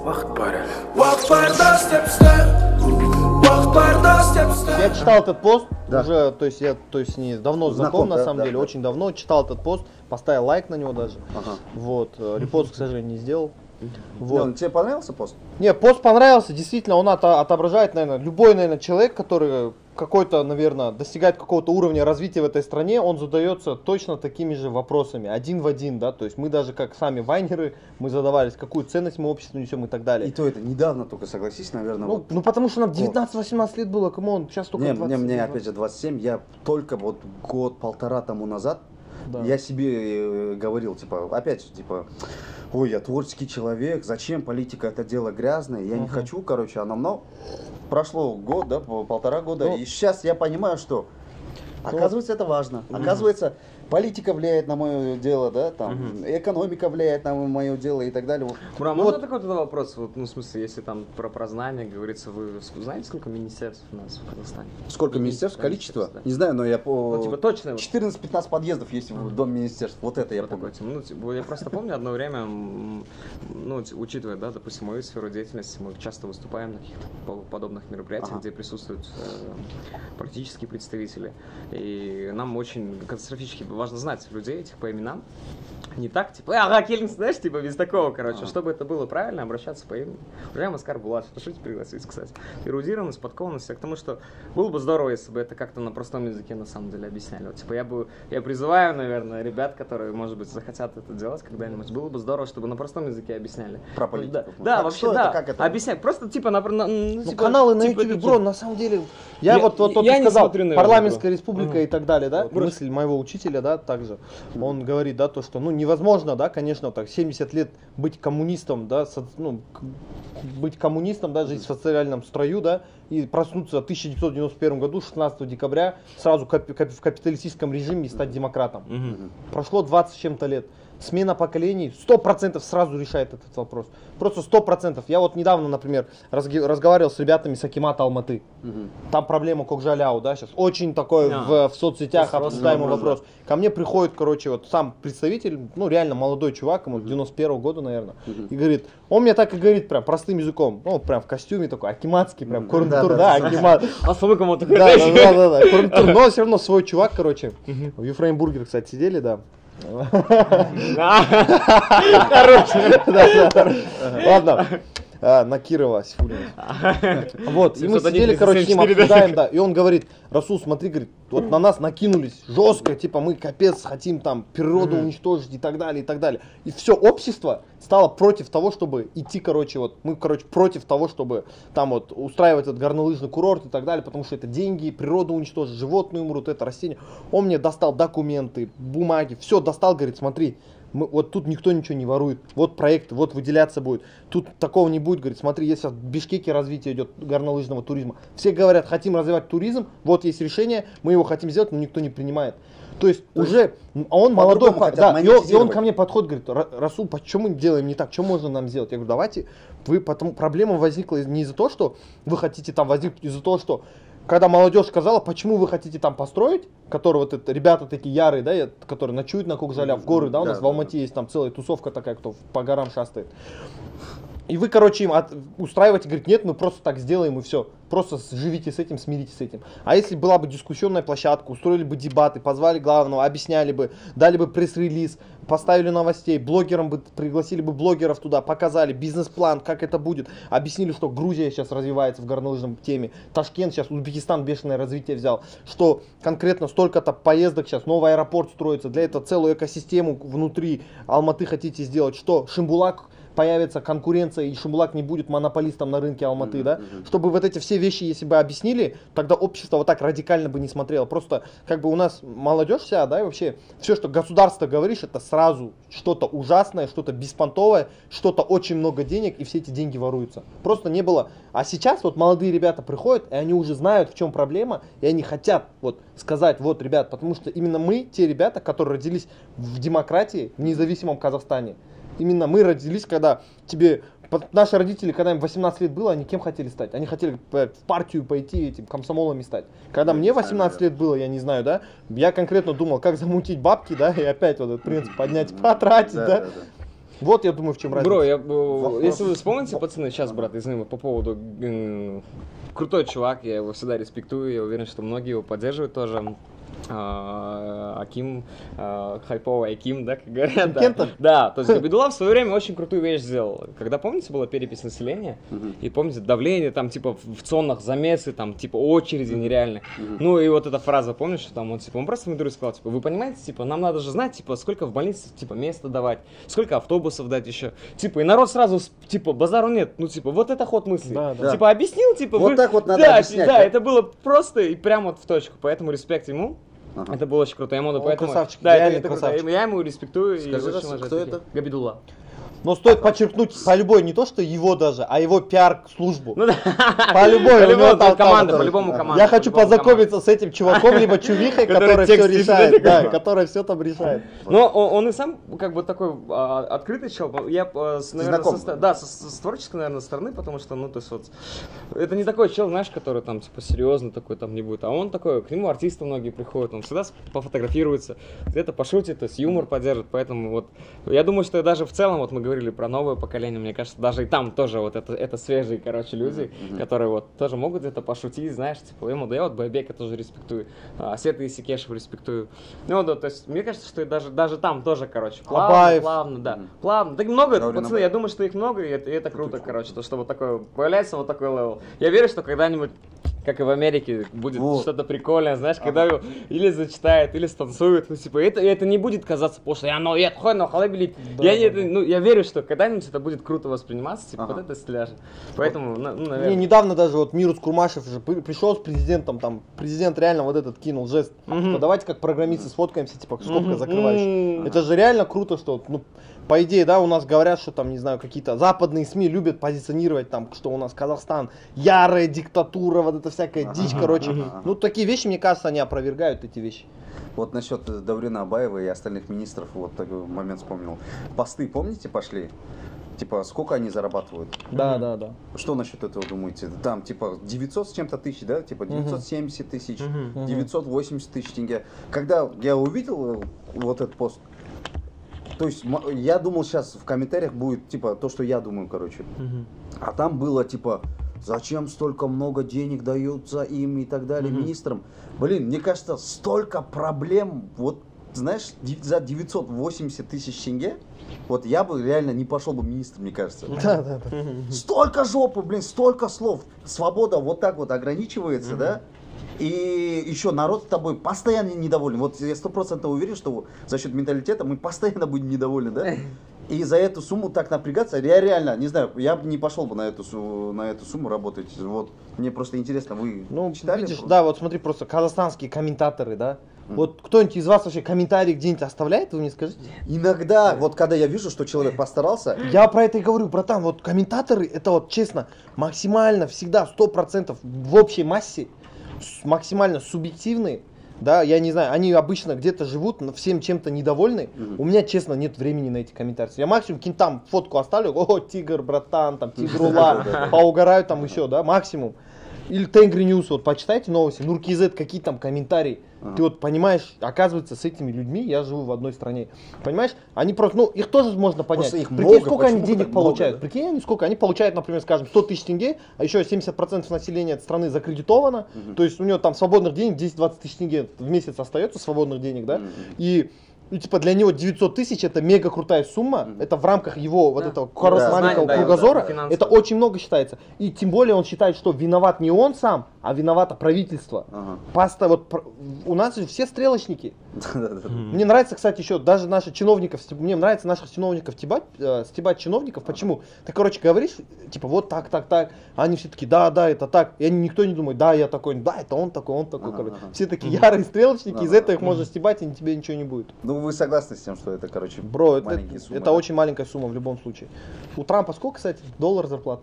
Я читал этот пост, да. уже, то есть я то есть не давно знаком, знаком на да, самом да, деле, да. очень давно читал этот пост, поставил лайк на него даже. Ага. Вот, репост, к сожалению, не сделал. Вот. Не, тебе понравился пост? Не, пост понравился, действительно, он ото- отображает, наверное, любой, наверное, человек, который какой-то, наверное, достигает какого-то уровня развития в этой стране, он задается точно такими же вопросами, один в один, да, то есть мы даже как сами вайнеры, мы задавались, какую ценность мы обществу несем и так далее. И то это недавно только, согласись, наверное. Ну, вот. ну потому что нам девятнадцать-восемнадцать лет было, камон, сейчас только не, двадцать. Мне, мне опять же двадцать семь, я только вот год-полтора тому назад, да. я себе говорил, типа, опять же, типа, ой, я творческий человек, зачем политика, это дело грязное, я uh-huh. не хочу, короче, оно много. Прошло год, да, полтора года, ну, и сейчас я понимаю, что, ну, оказывается, это важно, uh-huh. оказывается, политика влияет на мое дело, да, там, uh-huh. экономика влияет на мое дело и так далее. Бра, можно вот такой тогда вопрос, вот, ну, в смысле, если там про прознание говорится, вы знаете, сколько министерств у нас в Казахстане? Сколько министерств? Количество? Да. Не знаю, но я по... Ну, типа точно? четырнадцать-пятнадцать подъездов есть uh-huh. в Дом министерств, вот это я вот помню. Ну, типа, я просто помню одно время, ну, учитывая, да, допустим, мою сферу деятельности, мы часто выступаем на каких-то подобных мероприятиях, ага. где присутствуют э, политические представители, и нам очень катастрофически важно знать людей этих по именам. Не так, типа, ага, Келлинг, знаешь, типа, без такого, короче. А. Чтобы это было правильно, обращаться по имени. Уважаемый Оскар Булатов, прошу пригласить, кстати. Эрудированность, подкованность, к тому, что было бы здорово, если бы это как-то на простом языке на самом деле объясняли. Вот, типа, я бы, я призываю, наверное, ребят, которые, может быть, захотят это делать когда-нибудь, было бы здорово, чтобы на простом языке объясняли. Про политику. Да, да, вообще, да. Это, как это? Объяснять. Просто, типа, на, на, ну, типа, каналы на типа, YouTube, бро, на самом деле, я, я вот, вот, вот я ты сказал, смотрю, наверное, парламентская бро. республика uh-huh. и так далее, да, вот, мысль моего учителя, да. да, также, он говорит, да, то, что, ну, невозможно, да, конечно, так, семьдесят лет быть коммунистом, да, со, ну, быть коммунистом, да, жить в социальном строю, да, и проснуться в тысяча девятьсот девяносто первом году, шестнадцатого декабря, сразу кап- кап- в капиталистическом режиме и стать демократом. Мгм. Прошло двадцать с чем-то лет. Смена поколений сто процентов сразу решает этот вопрос. Просто сто процентов. Я вот недавно, например, разги- разговаривал с ребятами с Акимата Алматы. Мгм. Там проблема Кокжаляу, да, сейчас очень такой А. в, в соцсетях Вопрос, обсуждаемый вопрос, вопрос. Ко мне приходит, короче, вот сам представитель, ну реально молодой чувак, ему девяносто первого года, наверное, Мгм. и говорит, он мне так и говорит прям простым языком, ну прям в костюме такой, акиматский, прям, Мгм. курнтур, Да, да, да, акимат. А с тобой кому-то Да, да, да, да, да, курнтур, но все равно свой чувак, короче. В Ефраим Бургер, кстати, сидели, да. Ладно. А, на Кирова Сифулина. Вот, и мы семьсот один сидели, короче, с ним семьдесят четыре, обсуждаем, да, и он говорит, Расул, смотри, говорит, вот на нас накинулись жестко, типа мы капец хотим там природу уничтожить и так далее, и так далее. И все общество стало против того, чтобы идти, короче, вот, мы, короче, против того, чтобы там вот устраивать этот горнолыжный курорт и так далее, потому что это деньги, природу уничтожить, животные умрут, это растения. Он мне достал документы, бумаги, все достал, говорит, смотри, мы, вот тут никто ничего не ворует, вот проект, вот выделяться будет, тут такого не будет, говорит, смотри, есть сейчас в Бишкеке развитие идет горнолыжного туризма, все говорят, хотим развивать туризм, вот есть решение, мы его хотим сделать, но никто не принимает. То есть То уже, а он молодой, хотят да, и он, и он монетизировать. ко мне подходит, говорит, «Ра- Расул, почему мы делаем не так, что можно нам сделать? Я говорю, давайте, вы, потому, проблема возникла не из-за того, что вы хотите там возникнуть, из-за того, что когда молодежь сказала, почему вы хотите там построить, которые вот это, ребята такие ярые, да, я- которые ночуют на Кокжаля, в горы, да, у Да, нас в да, Алмате есть там целая тусовка такая, кто по горам шастает. И вы, короче, им от, устраиваете, говорит, нет, мы просто так сделаем и все. Просто живите с этим, смиритесь с этим. А если была бы дискуссионная площадка, устроили бы дебаты, позвали главного, объясняли бы, дали бы пресс-релиз, поставили новостей, блогерам бы, пригласили бы блогеров туда, показали бизнес-план, как это будет, объяснили, что Грузия сейчас развивается в горнолыжном теме, Ташкент сейчас, Узбекистан бешеное развитие взял, что конкретно столько-то поездок сейчас, новый аэропорт строится, для этого целую экосистему внутри Алматы хотите сделать, что Шимбулак появится конкуренция, и Шимбулак не будет монополистом на рынке Алматы, Мгм, да, мгм. чтобы вот эти все вещи, если бы объяснили, тогда общество вот так радикально бы не смотрело. Просто как бы у нас молодежь вся, да, и вообще все, что государство говоришь, это сразу что-то ужасное, что-то беспонтовое, что-то очень много денег, и все эти деньги воруются. Просто не было. А сейчас вот молодые ребята приходят, и они уже знают, в чем проблема, и они хотят вот сказать, вот, ребят, потому что именно мы, те ребята, которые родились в демократии, в независимом Казахстане. Именно мы родились, когда тебе, под- наши родители, когда им восемнадцать лет было, они кем хотели стать? Они хотели п- в партию пойти, этим комсомолами стать. Когда Я мне не знаю, восемнадцать да. лет было, я не знаю, да, я конкретно думал, как замутить бабки, да, и опять вот этот принцип поднять, потратить, да. Вот я думаю, в чем разница. Бро, я, э, если вы вспомните, пацаны, сейчас, брат, извини, по поводу м, крутой чувак, я его всегда респектую, я уверен, что многие его поддерживают тоже. А, Аким, а, хайповый Аким, да, как говорят, да. Кентов? Да, то есть Габидулла в свое время очень крутую вещь сделал. Когда, помните, была перепись населения, Мгм. и помните, давление, там, типа, в цонах замесы, там, типа, очереди нереальные. Ну, и вот эта фраза, помнишь, что там он, типа, он просто мудрый сказал, типа, вы понимаете, типа, нам надо же знать, типа, сколько в больнице, типа, места давать, сколько автобусов дать еще. Типа, и народ сразу, с- типа, базару нет, ну, типа, вот это ход мысли. Да, да. Типа, объяснил, типа, Вот вы- так вот надо да, объяснять, Да, да? это было просто и прямо вот в точку, поэтому респект ему. Ага. Это было очень круто, я ему Он поэтому... красавчик, да, это, реально это круто. красавчик. Я ему респектую и Скажи, очень раз, уважаю кто таких. это? Габидулла. Но стоит подчеркнуть по любой, не то что его даже, а его пиар-службу. Ну да. По любой, у него По-любому там- команда, там- по-любому команда. Я хочу по-любому познакомиться с этим чуваком, либо чувихой, Который которая все текст пишет, решает, да? да, которая все там решает. Но он, он и сам как бы такой а, открытый чел. Я, а, с, наверное, знаком? со, ста- да, со, с творческой, наверное, стороны, потому что, ну, то есть вот, это не такой чел, знаешь, который там, типа, серьезно такой там не будет, а он такой, к нему артисты многие приходят, он всегда с- пофотографируется, где-то пошутит, то есть юмор поддержит, поэтому вот, я думаю, что даже в целом, вот мы говорили про новое поколение, мне кажется, даже и там тоже вот это, это свежие, короче, люди, которые вот тоже могут где-то пошутить, знаешь, типа, ему, да я вот Байбека тоже респектую, а, Сета Исикешев респектую, ну, да, то есть, мне кажется, что и даже, даже там тоже, короче, плавно, Абаев. плавно, да, плавно, так много, Гаурин пацаны, Абаев. я думаю, что их много, и это, и это круто, короче, то, что вот такое, появляется вот такой левел. Я верю, что когда-нибудь как и в Америке, будет Вот. что-то прикольное, знаешь, когда его или зачитает, или станцует, ну, типа, это, это не будет казаться пошло, я, ну, я тхой, но халабилит. Я, не- это, ну, я верю, что когда-нибудь это будет круто восприниматься, типа, Ага. вот это стиляж. Поэтому, ну, ну, наверное. Не, недавно даже вот Мирус Курмашев же при- пришел с президентом, там, президент реально вот этот кинул жест, типа, давайте как программисты сфоткаемся, типа, скобка Мгм. закрывающая. М. Это же реально круто, что, ну, по идее, да, у нас говорят, что там, не знаю, какие-то западные СМИ любят позиционировать там, что у нас Казахстан, ярая диктатура, вот эта всякая дичь, короче. Ага. Ну, такие вещи, мне кажется, они опровергают эти вещи. Вот насчет Давлена Абаева и остальных министров, вот такой момент вспомнил. Посты, помните, пошли? Типа, сколько они зарабатывают? Да, да, да. Что насчет этого думаете? Там, типа, девятьсот с чем-то тысяч, да? Типа, девятьсот семьдесят тысяч, Мгм. девятьсот восемьдесят тысяч тенге. Когда я увидел э, вот этот пост, то есть, м- я думал, сейчас в комментариях будет, типа, то, что я думаю, короче. А там было, типа, зачем столько много денег даются им и так далее, министрам. Блин, мне кажется, столько проблем, вот, знаешь, ди- за девятьсот восемьдесят тысяч тенге, вот я бы реально не пошел бы министром, мне кажется. Да, да, да. Столько жопы, блин, столько слов. Свобода вот так вот ограничивается, да? И еще народ с тобой постоянно недоволен. Вот я сто процентов уверен, что за счет менталитета мы постоянно будем недовольны, да? И за эту сумму так напрягаться, я реально, не знаю, я бы не пошел бы на эту, су- на эту сумму работать. Вот, мне просто интересно, вы Ну, читали? видишь, да, вот смотри, просто казахстанские комментаторы, да. Вот кто-нибудь из вас вообще комментарий где-нибудь оставляет, вы мне скажите? Иногда, вот когда я вижу, что человек постарался, Я про это и говорю, братан, вот комментаторы, это вот честно, максимально всегда сто процентов в общей массе, с- максимально субъективные, да, я не знаю, они обычно где-то живут, но всем чем-то недовольны. У меня, честно, нет времени на эти комментарии. Я максимум каким там фотку оставлю, о, тигр, братан, там, тигрула, поугараю там еще, да, максимум. Или Тенгри Ньюс, вот почитайте новости, Нуркизет, какие там комментарии. Ты вот понимаешь, оказывается, с этими людьми я живу в одной стране. Понимаешь, они просто, ну, их тоже можно понять. Просто их Прикинь, много, сколько они почему денег так много, получают. да? Прикинь, они сколько? Они получают, например, скажем, сто тысяч тенге, а еще семьдесят процентов населения этой страны закредитовано. То есть у него там свободных денег десять-двадцать тысяч тенге в месяц остается, свободных денег, да? И ну, типа, для него девятьсот тысяч это мега крутая сумма, это в рамках его вот Да. этого корос- Да, маленького знание, да, кругозора, да, финансово. это очень много считается. И тем более он считает, что виноват не он сам, а виновато правительство. Ага. Паста, вот пр- у нас же все стрелочники. Да-да-да. Мне нравится, кстати, еще даже наших чиновников, стеб- мне нравится наших чиновников стебать, э, стебать чиновников. Почему? Ты, короче, говоришь, типа, вот так, так, так. А они все такие, да, да, это так. И они, никто не думает, да, я такой, да, это он такой, он такой. Ага, короче. ага. Все такие ярые стрелочники, из Ага. этого их можно стебать, и тебе ничего не будет. Ну, вы согласны с тем, что это, короче, Бро, это, маленькие суммы? это да? очень маленькая сумма в любом случае. У Трампа сколько, кстати? Доллар зарплата?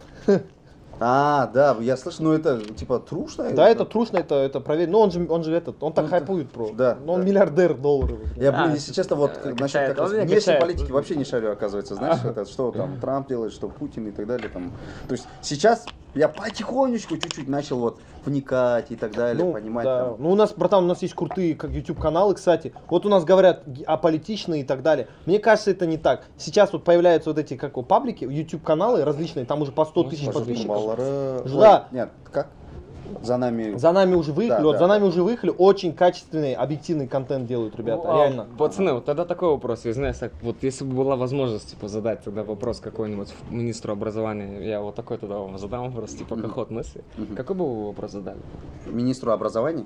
А, да, я слышу, ну это, типа, трушно? Да, это трушно, это, это проверено. Но он же, он же этот, он так Ну, хайпует, бро. да, Но он да. миллиардер долларов. Я, блин, А, если честно, вот э, насчет качает. как раз Он меня внешней качает. политики вообще не шарю, оказывается, знаешь, это, что там Трамп делает, что Путин и так далее. Там. То есть сейчас я потихонечку чуть-чуть начал вот вникать и так далее, Ну, понимать. да. Там. Ну, у нас, братан, у нас есть крутые как YouTube каналы, кстати. Вот у нас говорят г- аполитичные и так далее. Мне кажется, это не так. Сейчас вот появляются вот эти как его, паблики, YouTube каналы различные, там уже по сто тысяч Может, подписчиков. баллары- Ой, Да. Нет, как? За нами. За нами уже выехали, Да, вот да, за да. нами уже выехали, очень качественный, объективный контент делают ребята, Ну, а, реально. Пацаны, вот тогда такой вопрос, я знаю, так, вот если бы была возможность, типа, задать тогда вопрос какой-нибудь министру образования, я вот такой тогда вам задам вопрос, типа, как ход мысли, какой бы вы вопрос задали? Министру образования?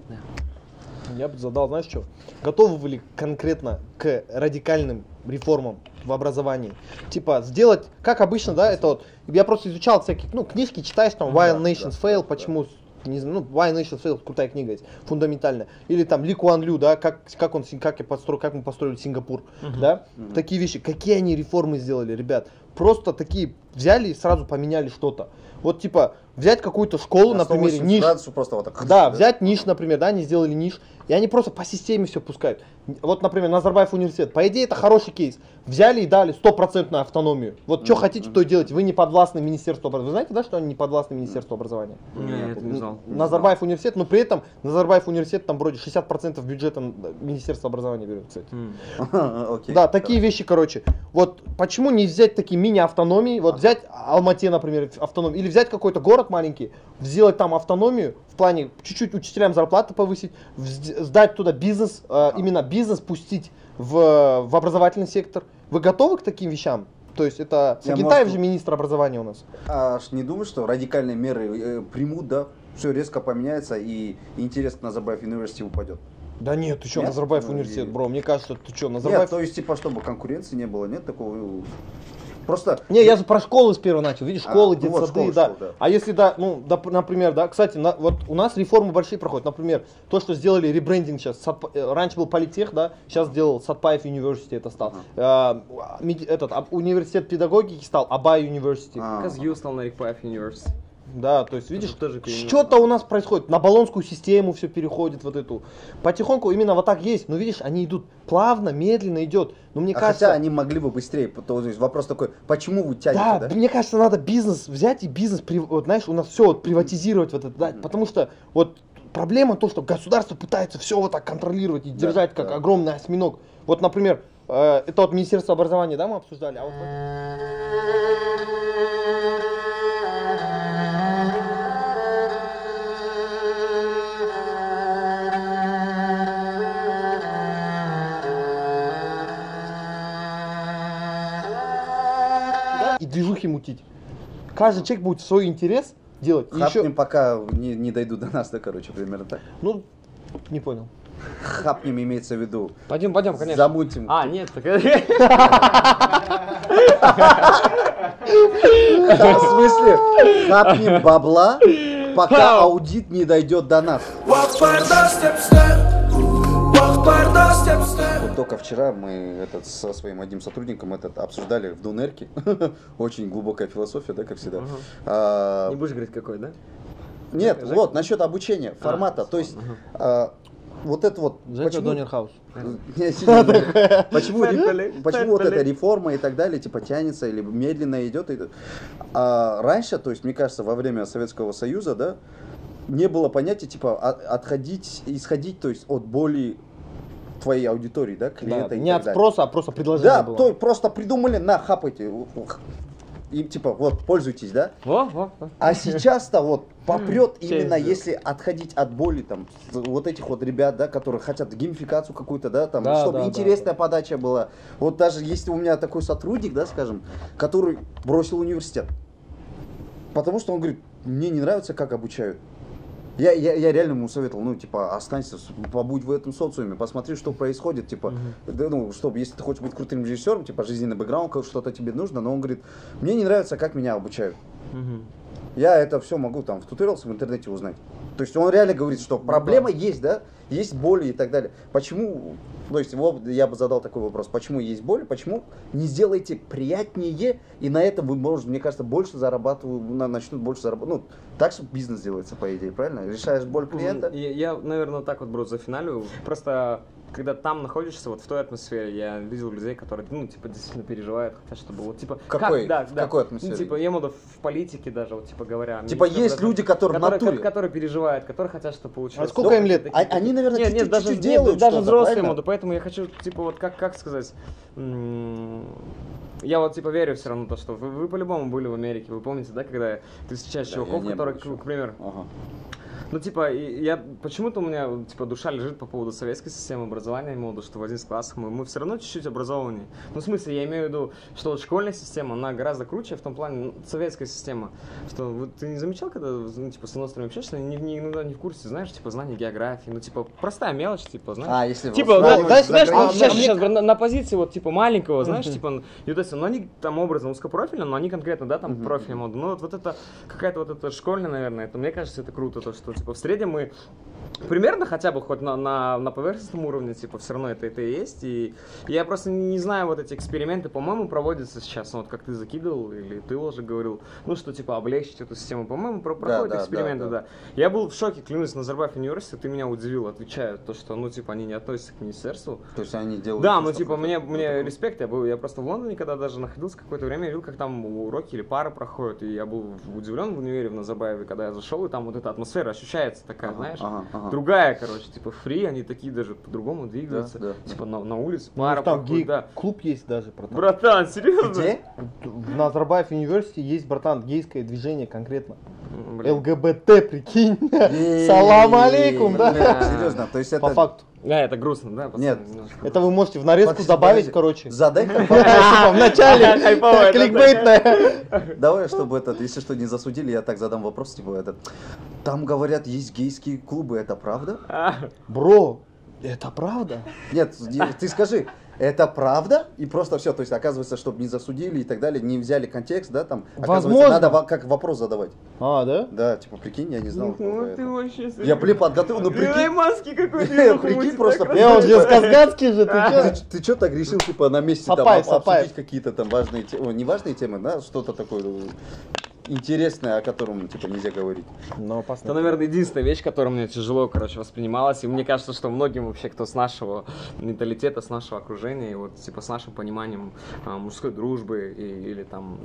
Я бы задал, знаешь что, готовы вы ли конкретно к радикальным реформам в образовании? Типа сделать, как обычно, да, это вот, я просто изучал всякие, ну, книжки читаешь, там, Why Да, Nations да, Fail, да. почему, не знаю, ну, Why Nations Fail, крутая книга есть, фундаментальная. Или там Ли Куан Лю, да, как, как он, как, я построил, как мы построили Сингапур, да, такие вещи, какие они реформы сделали, ребят, просто такие взяли и сразу поменяли что-то. Вот типа взять какую-то школу, На на сто примере восемьдесят ниш, градусов просто вот так. да, взять ниш, например, да, они сделали ниш, и они просто по системе все пускают. Вот, например, Назарбаев университет, по идее, это хороший кейс. Взяли и дали стопроцентную автономию. Вот что хотите, то и делайте. Вы не подвластны Министерству образования. Вы знаете, да, что они не подвластны Министерству образования? Не, это не знал. Назарбаев университет, но при этом Назарбаев университет там вроде шестьдесят процентов бюджета Министерства образования берет, кстати. Окей. Да, такие вещи, короче. Вот почему не взять такие мини-автономии, вот взять Алмате, например, автономию, или взять какой-то город маленький, сделать там автономию, в плане чуть-чуть учителям зарплаты повысить, вз- сдать туда бизнес, э, именно бизнес пустить в, в образовательный сектор. Вы готовы к таким вещам? То есть это Я, Сагентаев может, же министр образования у нас. А ж не думаешь, что радикальные меры э, примут, да, все резко поменяется и интерес к Назарбаев университете упадет. Да нет, ты что, Нет? Назарбаев Ну, университет, и- бро, мне кажется, ты что, Назарбаев... Нет, то есть, типа, чтобы конкуренции не было, нет такого. Просто. Не, я же про школы с первого начал, видишь, А, школы, ну детсады, вот школы, да. школы, да. А если, да, ну, да, например, да, кстати, на- вот у нас реформы большие проходят, например, то, что сделали ребрендинг сейчас, Сат- э, раньше был Политех, да, сейчас сделал Сатпаев университет это стал, Э, меди- этот, а, университет педагогики стал Абай университет, А. Казгил стал на Рикпаев университет. да, то есть, видишь, тоже перенес. что-то у нас происходит, на Болонскую систему все переходит, вот эту, потихоньку именно вот так есть, но видишь, они идут плавно, медленно идет, но мне А кажется... хотя они могли бы быстрее. То есть вопрос такой, почему вы тянете, Да, да? мне кажется, надо бизнес взять и бизнес, при- вот знаешь, у нас все вот приватизировать вот это, да, потому что вот проблема то, что государство пытается все вот так контролировать и Да, держать как да. огромный осьминог. Вот, например, э, это вот Министерство образования, да, мы обсуждали, а вот и движухи мутить. Каждый человек будет свой интерес делать. И Хапнем, еще, пока не, не дойдут до нас, да, короче, примерно так. ну, не понял. Хапнем имеется в виду. Пойдем, пойдем, конечно. Замутим. А, нет, так... В смысле, хапнем бабла, пока аудит не дойдет до нас. Вот только вчера мы этот, со своим одним сотрудником этот, обсуждали в Дунерке. Очень глубокая философия, да, как всегда. А, Не будешь говорить какой, да? нет, Жека? вот, насчет обучения, формата. То есть, а, вот это вот... Жека Донерхаус. Не, серьезно. Почему, Фэтбэли, почему вот эта фэтбэли. реформа и так далее, типа, тянется или медленно идет? и- А раньше, то есть, мне кажется, во время Советского Союза, да, не было понятия, типа, от- отходить, исходить, то есть, от боли твоей аудитории, да, Да, клиента и не так от далее. спроса, а просто предложение Да, было. то просто придумали, на, хапайте. И типа, вот, пользуйтесь, да? Во, во, во. А сейчас-то вот попрет Честь, именно, да. если отходить от боли, там, вот этих вот ребят, да, которые хотят геймификацию какую-то, да, там, Да, чтобы да, интересная подача была. Вот даже если у меня такой сотрудник, да, скажем, который бросил университет, потому что он говорит, мне не нравится, как обучают. Я, я, я реально ему советовал, ну, типа, останься, побудь в этом социуме, посмотри, что происходит, типа, да, ну, чтобы, если ты хочешь быть крутым режиссером, типа, жизненный бэкграунд, что-то тебе нужно, но он говорит, мне не нравится, как меня обучают. Мгм. Я это все могу там в туториалсе в интернете узнать. То есть он реально говорит, что проблема есть, да, есть боли и так далее. Почему, то есть его, я бы задал такой вопрос, почему есть боль, почему не сделайте приятнее, и на этом вы можете, мне кажется, больше зарабатывать, на- начнут больше зарабатывать. Ну, так, чтобы бизнес делается, по идее, правильно? Решаешь боль клиента. Я, я, наверное, так вот, бро, зафиналю. Просто, когда там находишься, вот в той атмосфере, я видел людей, которые, ну, типа, действительно переживают, хотят, чтобы вот, типа... Какой? Как, да, В да. какой атмосфере? Ну, типа, я имею в виду в политике даже, вот, типа, говоря. Типа, медицина, есть даже, люди, которые в которые, натуре. которые переживают, которые хотят, чтобы получилось. А сколько им лет? А- они, наверное, нет, чуть-чуть нет, даже, чуть-чуть нет, делают даже что-то, взрослые правильно? моды, поэтому я хочу, типа, вот как, как сказать, м, я вот, типа, верю все равно, то, что вы, вы по-любому были в Америке, вы помните, да, когда ты встречаешь Да, чуваков, я не которые, был к, еще. к примеру, Ага. ну, типа, и я почему-то у меня, типа, душа лежит по поводу советской системы образования, я имею в виду, что в одиннадцатых классах мы, мы все равно чуть-чуть образованнее. Ну, в смысле, я имею в виду, что вот школьная система, она гораздо круче, в том плане, ну, советская система, что вот ты не замечал, когда, ну, типа, с иностранными общаешься, они не, не, иногда не в курсе, знаешь, типа, знание географии, ну, типа, простая мелочь, типа, знаешь. А, если Типа, вот да, сравнивать знаешь, с знаешь, заграницей- вот сейчас, А, мне- сейчас на, на позиции вот типа маленького, знаешь, типа, и вот это, но они там образом узкопрофильно, но они конкретно, да, там профильные моды. Ну вот, вот это какая-то вот эта школьная, наверное, это мне кажется, это круто, то, что типа в среднем мы примерно хотя бы хоть на, на, на поверхностном уровне, типа, все равно это, это и есть. И я просто не знаю, вот эти эксперименты, по-моему, проводятся сейчас, ну, вот как ты закидывал, или ты уже говорил, ну, что, типа, облегчить эту систему, по-моему, про- проходят да, эксперименты, да, да, да. Я был в шоке, клянусь, Назарбаев университет, ты меня удивил, отвечаю, то, что, ну, типа, они не относятся к министерству. То есть они делают... Да, то, ну что типа хотят. мне, Вот мне такое. респект, я был, я просто в Лондоне, когда даже находился какое-то время, я видел, как там уроки или пары проходят, и я был удивлен в универе в Назарбаеве, когда я зашел, и там вот эта атмосфера ощущается такая, Ага, знаешь, ага, ага. другая, короче, типа фри, они такие даже по-другому двигаются, Да, да, типа на, на улице Ну, пара там проходит, да. гей-клуб есть даже, братан. Братан, серьезно? Где? В Назарбаев университете есть, братан, гейское движение конкретно. М, блин. ЛГБТ, прикинь. Салам алейкум, да? Бля, серьезно, то есть это... По факту. А, это грустно, да? пацаны? Нет. Немножко. Это вы можете в нарезку Подожди, добавить, подожди. короче. Задай как Типа в начале Хайповая, да, кликбейтная. Давай, чтобы этот, если что, не засудили, я так задам вопрос, типа, этот, Там, говорят, есть гейские клубы, это правда? Бро, это правда? Нет, ты скажи, это правда? И просто все, то есть оказывается, чтобы не засудили и так далее, не взяли контекст, да, там, возможно, надо во- как вопрос задавать. А, да? Да, типа, прикинь, я не знал. Ну, ты вообще... Я, блин, подготовил, ну, прикинь. маски какой-то. Прикинь, просто... Я уже сказгацкий же, ты чё? Ты, ты что так решил, типа, на месте Сапаев, там Сапаев. обсудить какие-то там важные темы, не важные темы, да, что-то такое интересное, о котором, типа, нельзя говорить. Но опасно. Это, наверное, единственная вещь, которая мне тяжело, короче, воспринималась. И мне кажется, что многим вообще, кто с нашего менталитета, с нашего окружения, и вот, типа, с нашим пониманием а, мужской дружбы и, или там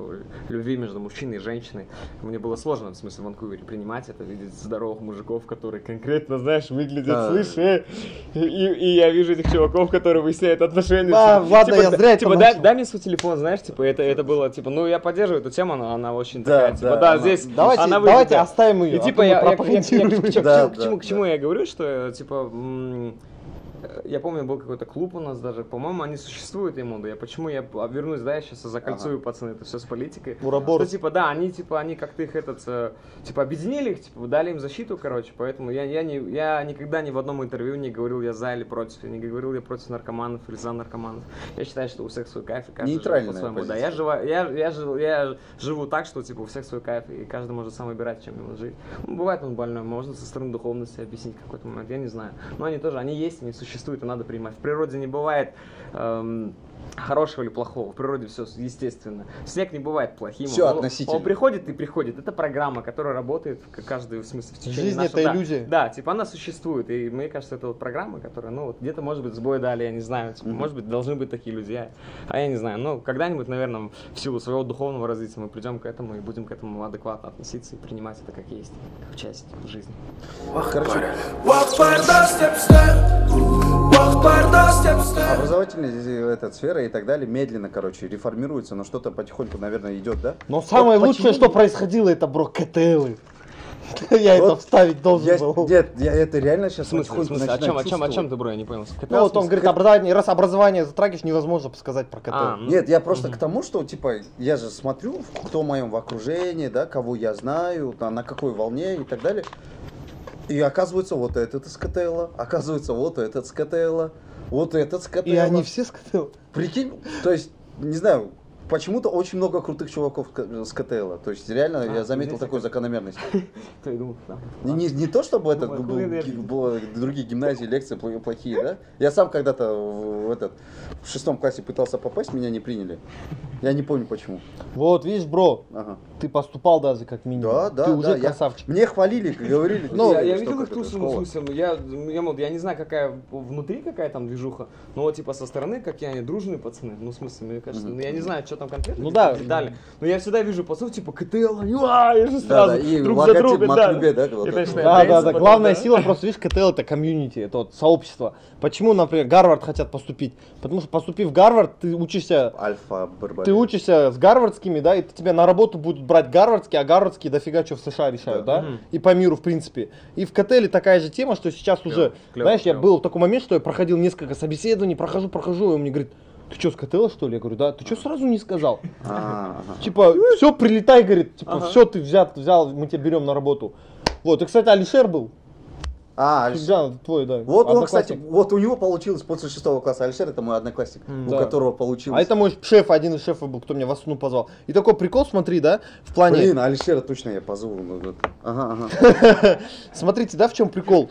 любви между мужчиной и женщиной, мне было сложно, в смысле, в Ванкувере принимать это, видеть здоровых мужиков, которые конкретно, знаешь, выглядят, да. Слышь, э, и, и я вижу этих чуваков, которые выясняют отношения. Да, типа, ладно, типа, я зря типа, это дай, дай мне свой телефон, знаешь, типа, это, это было, типа, ну, я поддерживаю эту тему, но она очень да, такая, да, типа, да, она... здесь давайте, она давайте выглядит, оставим ее. И типа я, я, я, я, я, к, к, да, к, к, да, чему, к чему да. я говорю, что типа м- я помню, был какой-то клуб у нас даже, по-моему, они существуют, ему, я почему я вернусь, да, я сейчас закольцую, ага. пацаны, это все с политикой. Ураборос. Что, типа, да, они, типа, они как-то их, этот, типа, объединили их, типа, дали им защиту, короче, поэтому я, я, не, я никогда ни в одном интервью не говорил, я за или против, я не говорил, я против наркоманов или за наркоманов. Я считаю, что у всех свой кайф, и каждый живет по-своему. Да, я, жива, я, я, жив, я живу так, что, типа, у всех свой кайф, и каждый может сам выбирать, чем ему жить. Ну, бывает он больной, можно со стороны духовности объяснить какой-то момент, я не знаю. Но они тоже, они есть, они существуют, и надо принимать. В природе не бывает эм, хорошего или плохого. В природе все естественно. Снег не бывает плохим. Все он, относительно. Он приходит и приходит. Это программа, которая работает каждый, в смысле, в течение Жизнь нашего... это да, иллюзия. Да, типа она существует. И мне кажется, это вот программа, которая, ну, вот где-то, может быть, сбой дали, я не знаю. Типа, mm-hmm. Может быть, должны быть такие люди. А, а я не знаю. Но когда-нибудь, наверное, в силу своего духовного развития мы придем к этому и будем к этому адекватно относиться и принимать это как есть, как часть жизни. Короче. Образовательная эта сфера и так далее медленно, короче, реформируется, но что-то потихоньку, наверное, идет, да? Но самое вот лучшее, почему... что происходило, это, бро, КТЛы. Я это вставить должен я, был. Нет, я это реально сейчас в смысле, в смысле? О чем, о чем, о чем ты, бро, я не понял. Ну вот он говорит, образование, раз образование затрагиваешь, невозможно сказать про КТЛ. А, ну, нет, я просто угу. к тому, что, типа, я же смотрю, кто в моем окружении, да, кого я знаю, на какой волне и так далее. И оказывается, вот этот из КТЛа, оказывается, вот этот с КТЛа, вот этот с КТЛа. И они все с КТЛ. Прикинь, то есть, не знаю, почему-то очень много крутых чуваков с КТЛа. То есть, реально, а, я заметил такую закономерность. Не, не, не то, чтобы это был, было другие гимназии, лекции плохие, да? Я сам когда-то в, этот, в шестом классе пытался попасть, меня не приняли. Я не помню почему. Вот, видишь, бро, ага. ты поступал даже как минимум. Да, да, ты да, уже я, красавчик. Мне хвалили, говорили. Ну, я, я видел их тусу, в смысле, я, я, я не знаю, какая внутри какая там движуха, но вот типа со стороны, какие они дружные пацаны, ну, в смысле, мне кажется, mm-hmm. я не знаю, что там конкретно, ну, да. детали, но я всегда вижу пацанов, типа, КТЛ, они, а, я же сразу да, да, и друг за друга, да. Любе, да, да, да, да, да, главная да? сила, просто видишь, КТЛ это комьюнити, это вот сообщество. Почему, например, Гарвард хотят поступить? Потому что, поступив в Гарвард, ты учишься, Альфа, ты учишься с гарвардскими, да, и тебя на работу будут брать гарвардские, а гарвардские дофига что в США решают, да, да? Mm-hmm. И по миру, в принципе. И в КТЛе такая же тема, что сейчас клево, уже, клево, знаешь, клево. Я был в такой момент, что я проходил несколько собеседований, прохожу, прохожу, и он мне говорит, ты что, с КТЛа, что ли? Я говорю, да. Ты что сразу не сказал? Типа, все, прилетай, говорит, типа, все, ты взят, взял, мы тебя берем на работу. Вот, и, кстати, Алишер был. А, Алишер. Твой, да. Вот он, кстати, вот у него получилось после шестого класса. Алишер это мой одноклассник, mm, у да. которого получилось. А это мой шеф, один из шефов был, кто меня в Астану позвал. И такой прикол, смотри, да, в плане... Блин, Алишера точно я позову. Ага, ага. Смотрите, да, в чем прикол.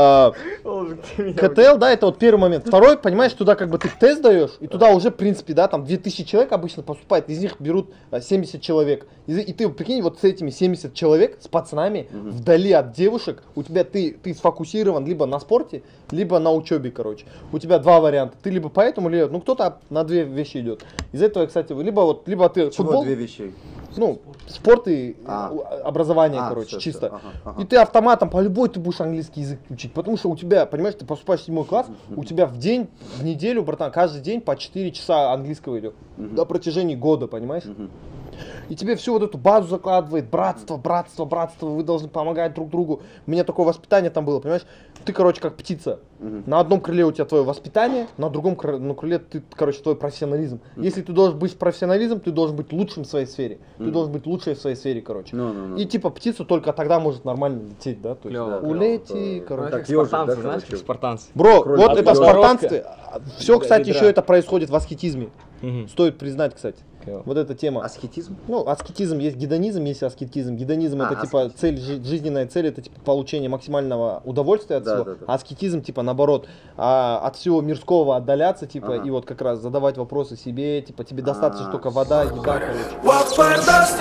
КТЛ, да, это вот первый момент. Второй, понимаешь, туда как бы ты тест даешь, и туда уже, в принципе, да, там две тысячи человек обычно поступает, из них берут семьдесят человек. И ты, прикинь, вот с этими семьдесят человек, с пацанами, вдали от девушек, у тебя ты, ты сфокусирован либо на спорте, либо на учебе, короче. У тебя два варианта. Ты либо поэтому, либо, ну, кто-то на две вещи идет. Из этого, кстати, либо вот, либо ты Чего футбол, две вещи? ну, спорт и а. образование, а, короче, все, чисто. Все. Ага, ага. И ты автоматом по любой ты будешь английский язык учить, потому что у тебя, понимаешь, ты поступаешь в седьмой класс, у тебя в день, в неделю, братан, каждый день по четыре часа английского идет. На протяжении года, понимаешь? И тебе всю вот эту базу закладывает, братство, братство, братство, вы должны помогать друг другу. У меня такое воспитание там было, понимаешь? Ты, короче, как птица. Uh-huh. На одном крыле у тебя твое воспитание, на другом крыле, крыле ты, короче, твой профессионализм. Uh-huh. Если ты должен быть профессионализм, ты должен быть лучшим в своей сфере. Uh-huh. Ты должен быть лучшей в своей сфере, короче. No, no, no. И типа птица только тогда может нормально лететь, да? То есть, да, улети, да, короче. Ну, как спартанцы, да, знаешь, как спартанцы. Бро, Кровь. Вот это спартанцы. Все, кстати, еще это происходит в аскетизме. Uh-huh. Стоит признать, кстати. Вот эта тема. Аскетизм? Ну, аскетизм, есть гедонизм, есть аскетизм. Гедонизм а, это аскетизм. Типа цель, жизненная цель, это типа получение максимального удовольствия от да, всего. Да, да. А аскетизм типа наоборот, а, от всего мирского отдаляться, типа, ага. и вот как раз задавать вопросы себе, типа, тебе достаточно только вода, еда, короче.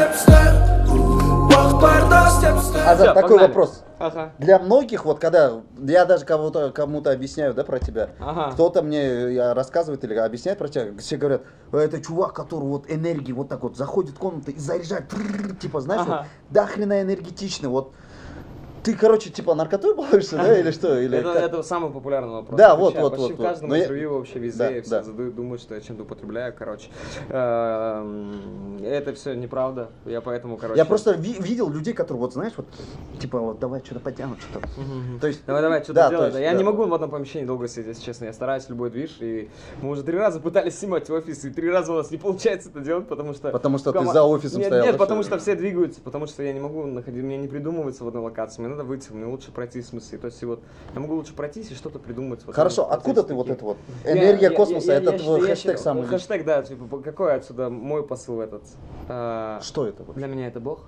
А за такой погнали. Вопрос. Ага. Для многих, вот когда я даже кому-то кому-то объясняю, да, про тебя, ага. кто-то мне рассказывает или объясняет про тебя, все говорят, это чувак, который вот энергии вот так вот заходит в комнату и заряжает, типа, знаешь, ага. вот, да хрена энергетичный, вот. Ты, короче, типа наркотой балуешься, да, или что? Или это, это самый популярный вопрос. Да, вот, вот, почти вот. в каждом вот. интервью я... вообще везде да, все да. задают, думают, что я чем-то употребляю, короче. Это все неправда, я поэтому, короче... Я просто ви- видел людей, которые, вот, знаешь, вот, типа, вот, давай что-то потянуть, что-то. Mm-hmm. То есть... Давай, давай, что-то да, делать. Есть, я да. не могу в одном помещении долго сидеть, если честно. Я стараюсь любой движ, и мы уже три раза пытались снимать в офисе, и три раза у нас не получается это делать, потому что... Потому что кома... ты за офисом нет, стоял. Нет, потому что все двигаются, потому что я не могу находить, мне не придумывается в одной локации, мне надо выйти, мне лучше пройти в смысле. То есть вот я могу лучше пройтись и что-то придумать. Вот, хорошо, вот, откуда ты вот это вот? Энергия я, космоса, я, я, это я, твой я, хэштег я, самый. Хэштег, да, типа, какой отсюда мой посыл этот? А, что это вообще? Для меня это Бог.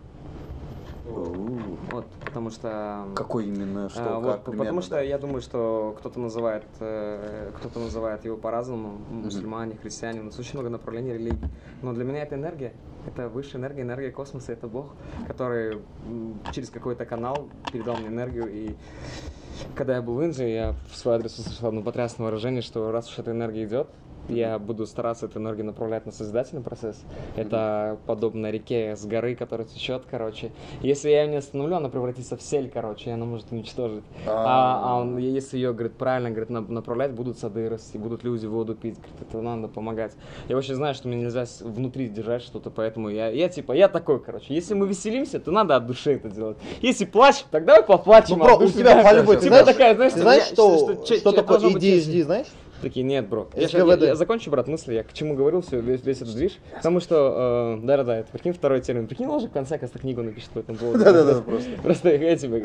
Вот, потому что... Какой именно, что, а, как, вот, примерно, потому что да. я думаю, что кто-то называет, э, кто-то называет его по-разному, мусульмане, христиане, у нас очень много направлений религии. Но для меня это энергия, это высшая энергия, энергия космоса, это Бог, который через какой-то канал передал мне энергию. И когда я был в Индии, я в свой адрес услышал одно потрясное выражение, что раз уж эта энергия идет, я буду стараться эту энергию направлять на созидательный процесс. Это подобно реке с горы, которая течет, короче. Если я ее не остановлю, она превратится в сель, короче, и она может уничтожить. А, а он, если ее, говорит, правильно, говорит, направлять, будут сады расти, будут люди воду пить, говорит, это надо помогать. Я вообще знаю, что мне нельзя внутри держать что-то, поэтому я, я типа, я такой, короче. Если мы веселимся, то надо от души это делать. Если плачем, тогда мы поплачем. Ну, бро, у тебя по-любому, ты знаешь, такая, знаешь, ты знаешь, что, что, что, что такое эй ди эйч ди, знаешь? Такие, нет, бро. Я, я, я закончу, брат, мысли, я к чему говорил все, весь, весь этот движ. Потому что, э, да-да-да, это, прикинь, второй термин. Прикинь, он же в конце как-то книгу напишет по этому поводу. Да-да-да, просто. Просто этими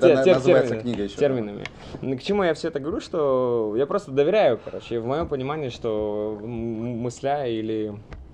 терминами. К чему я все это говорю, что я просто доверяю, короче, в моем понимании, что мысля или...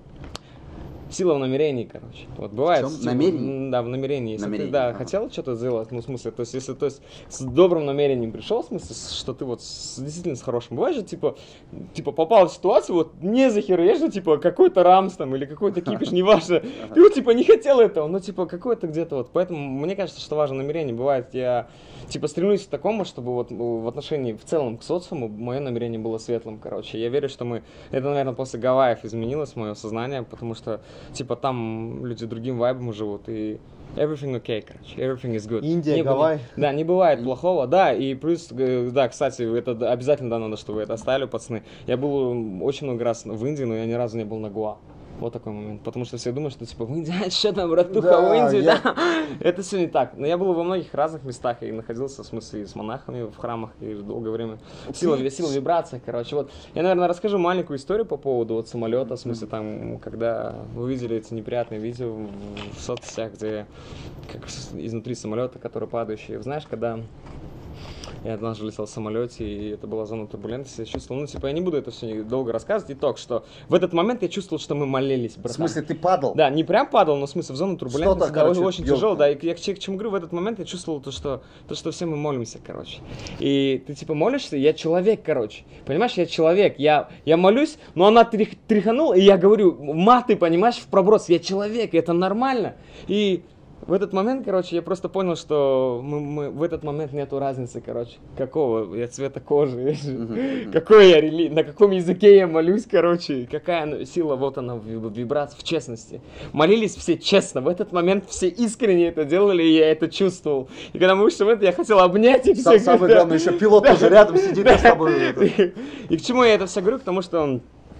Сила в намерении, короче. Вот бывает. В намерении? Да, в намерении. Если намерение. ты, да, ага. хотел что-то сделать, ну, в смысле, то есть, если то есть, с добрым намерением пришел, в смысле, что ты вот с, действительно с хорошим. Бывает же, типа, типа, попал в ситуацию, вот, не захерешь же, типа, какой-то рамс там, или какой-то кипиш, неважно. Ты вот, типа, не хотел этого, но, типа, какой-то где-то вот. Поэтому мне кажется, что важно намерение. Бывает, я, типа, стремлюсь к такому, чтобы вот в отношении в целом к социуму мое намерение было светлым, короче. Я верю, что мы, это, наверное, после Гавайев изменилось мое сознание, потому что типа там люди другим вайбом живут, и everything okay, короче, everything is good. Индия, не, Гавайи. Да, не бывает плохого, да, и плюс, да, кстати, это обязательно да, надо, чтобы вы это оставили, пацаны. Я был очень много раз в Индии, но я ни разу не был на Гоа. Вот такой момент. Потому что все думают, что типа в Индии, а что там, братуха, да, в Индии, я... да. Это все не так. Но я был во многих разных местах и находился, в смысле, с монахами в храмах и долгое время. Сила, сила вибраций, короче. Вот. Я, наверное, расскажу маленькую историю по поводу вот самолета. В смысле, там, когда вы видели эти неприятные видео в соцсетях, где как изнутри самолета, который падающий. Знаешь, когда... Я однажды летел в самолете, и это была зона турбулентности. Я чувствовал, ну, типа, я не буду это все долго рассказывать. Итог, что в этот момент я чувствовал, что мы молились, братан. В смысле, ты падал? Да, не прям падал, но в смысле в зону турбулентности. Да, короче, очень тяжело, да. И я к чему говорю, в этот момент я чувствовал то, что, то, что все мы молимся, короче. И ты, типа, молишься, я человек, короче. Понимаешь, я человек, я, я молюсь, но она трих, тряханула, и я говорю, маты, понимаешь, в проброс. Я человек, и это нормально. И... В этот момент, короче, я просто понял, что мы, мы, в этот момент нету разницы, короче, какого я цвета кожи, uh-huh. какой я рели... на каком языке я молюсь, короче, какая сила, вот она, в вибрации, в честности. Молились все честно, в этот момент все искренне это делали, и я это чувствовал. И когда мы вышли в это, я хотел обнять их всех. Самое главное, еще пилот тоже рядом сидит с тобой. И к чему я это все говорю? Потому что он...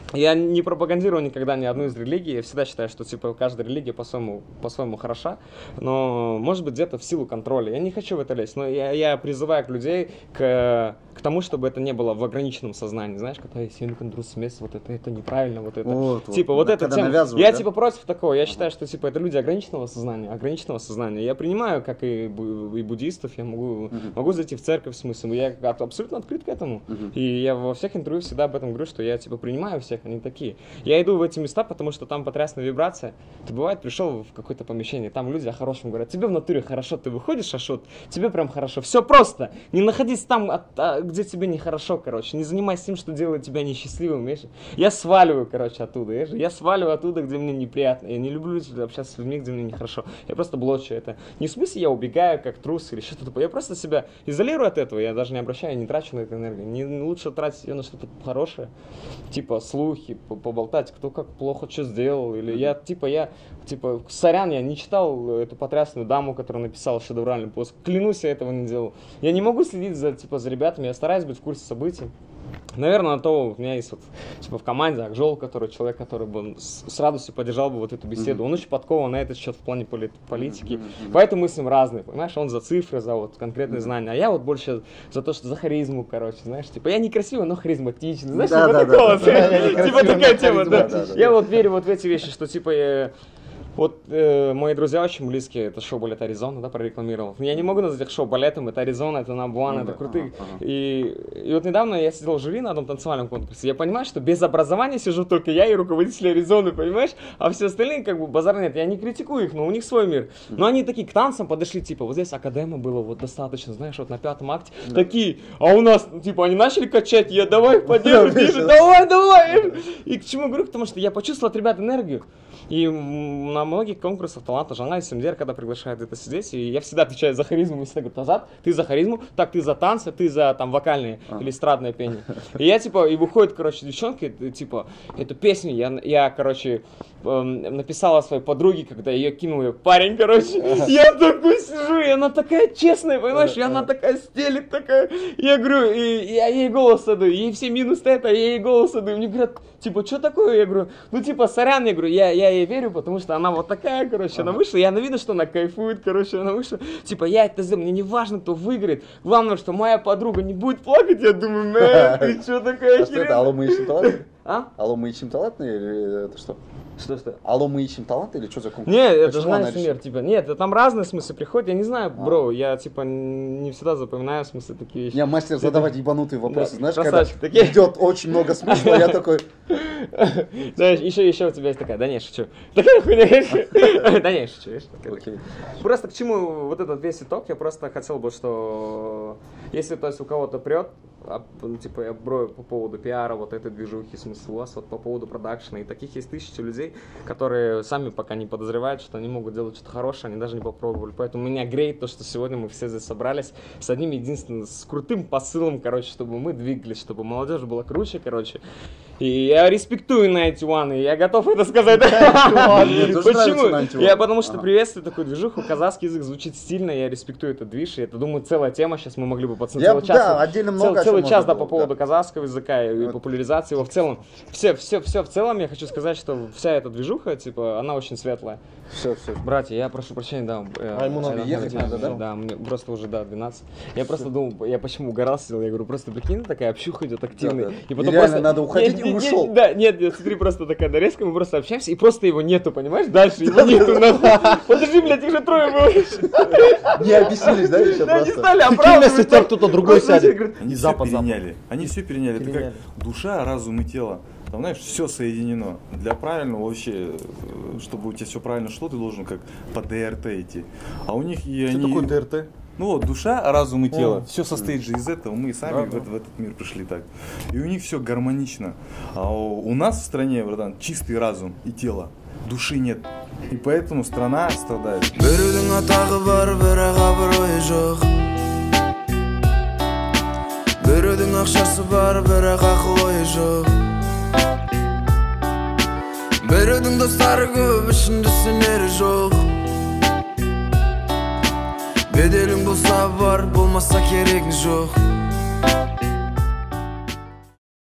Я не пропагандирую никогда ни одну из религий, я всегда считаю, что типа каждая религия по-своему, по-своему хороша, но может быть где-то в силу контроля. Я не хочу в это лезть, но я, я призываю к людей к, к тому, чтобы это не было в ограниченном сознании. Знаешь, когда есть смесь, вот это, это неправильно, вот это. Вот, типа вот, вот это тема. Я да? типа против такого, я считаю, что типа это люди ограниченного сознания, ограниченного сознания. Я принимаю, как и, и буддистов, я могу, uh-huh. могу зайти в церковь, в смысле, я абсолютно открыт к этому. Uh-huh. И я во всех интервью всегда об этом говорю, что я типа принимаю всех, они такие. Я иду в эти места, потому что там потрясная вибрация. Ты бывает пришел в какое-то помещение, там люди о хорошем говорят, тебе в натуре хорошо, ты выходишь, ашот, тебе прям хорошо. Все просто. Не находись там, где тебе нехорошо, короче. Не занимайся тем, что делает тебя несчастливым, видишь? Я сваливаю, короче, оттуда, видишь? Я сваливаю оттуда, где мне неприятно. Я не люблю общаться с людьми, где мне нехорошо. Я просто блочу это. Не в смысле я убегаю, как трус или что-то такое. Я просто себя изолирую от этого. Я даже не обращаю, не трачу на эту энергию. Не, лучше тратить ее на что-то хорошее. Типа слухи, поболтать, кто как плохо что сделал. Или я, типа, я, типа, сорян, я не читал эту потрясную даму, которая написала шедевральный пост. Клянусь, я этого не делал. Я не могу следить за, типа, за ребятами. Я стараюсь быть в курсе событий. Наверное, на то у меня есть вот, типа, в команде Акжол, который человек, который бы с, с радостью поддержал бы вот эту беседу. Mm-hmm. Он очень подкован на этот счет в плане поли- политики. Mm-hmm. Поэтому мы с ним разные, понимаешь? Он за цифры, за вот конкретные mm-hmm. знания, а я вот больше за то, что за харизму, короче, знаешь, типа, я не красивый, но харизматичный, знаешь, да, типа да, такого, да, типа такая тема, да. Я вот верю вот в эти вещи, что, типа, вот э, мои друзья очень близкие, это шоу «Балет Аризона», да, прорекламировал. Я не могу назвать их шоу балетом, это Аризона, это Набуан, ну, это да, крутые. Ага, ага. И, и вот недавно я сидел в жюри на одном танцевальном конкурсе, я понимаю, что без образования сижу только я и руководитель Аризоны, понимаешь? А все остальные, как бы, базар нет, я не критикую их, но у них свой мир. Но они такие к танцам подошли, типа, вот здесь академа было вот достаточно, знаешь, вот на пятом акте, да. Такие, а у нас, типа, они начали качать, я давай поддерживай, давай, давай. И к чему говорю, потому что я почувствовал от ребят энергию. И на многих конкурсах таланта Жаңа и Семдер, когда приглашают это сидеть, и я всегда отвечаю за харизму, и всегда говорю, Тазат, ты за харизму, так, ты за танцы, ты за там вокальные а. или эстрадное пение. И я, типа, и выходит, короче, девчонки, типа, эту песню я, я короче, эм, написала своей подруге, когда ее кинул ее парень, короче, я такой сижу, и она такая честная, понимаешь, и она такая стелит, такая, я говорю, и я ей голос отдаю, ей все минус это, я ей голос отдаю, мне говорят, типа, что такое? Я говорю, ну, типа, сорян, я говорю, я, я ей верю, потому что она вот такая, короче, ага. она вышла, и она видно, что она кайфует, короче, она вышла, типа, я это сделал, мне не важно, кто выиграет, главное, что моя подруга не будет плакать, я думаю, мэ, ты что такая херня? А что это, алло, мы ищем талант? А? Алло, мы ищем талант, или это что? Что, что? Алло, мы ищем талант или что за конкурс? Нет, это же Смер, типа, нет, там разные смыслы приходят, я не знаю, а. бро, я, типа, не всегда запоминаю смыслы такие вещи. Не, мастер задавать ебанутые вопросы, да, знаешь, красавчик, когда такие... идет очень много смысла, я такой... Да, еще, еще у тебя есть такая, да не, шучу. Такая хуйня, да не, шучу, видишь? Просто к чему вот этот весь итог, я просто хотел бы, что если, то есть, у кого-то прет, типа, я брою по поводу пиара, вот этой движухи, смысл у вас, вот по поводу продакшена, и таких есть тысячи людей, которые сами пока не подозревают, что они могут делать что-то хорошее, они даже не попробовали. Поэтому меня греет то, что сегодня мы все здесь собрались с одним единственным, с крутым посылом, короче, чтобы мы двигались, чтобы молодежь была круче, короче. И я респектую найнти уан, и я готов это сказать. Почему? Я потому что приветствую такую движуху, казахский язык звучит стильно, я респектую этот движ, и это, думаю, целая тема, сейчас мы могли бы пацаны целый час. Да, отдельно много. Целый час, да, по поводу казахского языка и популяризации его в целом. Все, все, все в целом, я хочу сказать, что вся эта движуха, типа, она очень светлая. Все, все. Братья, я прошу прощения, да. А ему надо ехать, надо, да? Да, мне просто уже, да, двенадцать. Я просто думал, я почему угорал, сидел, я говорю, просто прикинь, такая общуха идет активная. И потом просто... надо уходить, и ушел. Да, нет, нет, смотри, просто такая нарезка, мы просто общаемся, и просто его нету, понимаешь? Дальше его нету. Подожди, блядь, их же трое было. Не объяснились, да, еще просто? Да, не стали оправдывать. Прикинь, кто-то другой сядет. Они все переняли. Они все переняли. Это как душа, разум и тело. Там, знаешь, все соединено. Для правильного вообще, чтобы у тебя все правильно шло, ты должен как по ДРТ идти. А у них и что они... такое ДРТ? Ну вот, душа, разум и тело. Все состоит же из этого. Мы сами да, в, да. в этот мир пришли так. И у них все гармонично. А у, у нас в стране, братан, чистый разум и тело. Души нет. И поэтому страна страдает. Біреудің достары көп, ішінде сенері жоқ. Беделің болса бар, болмаса керегің жоқ.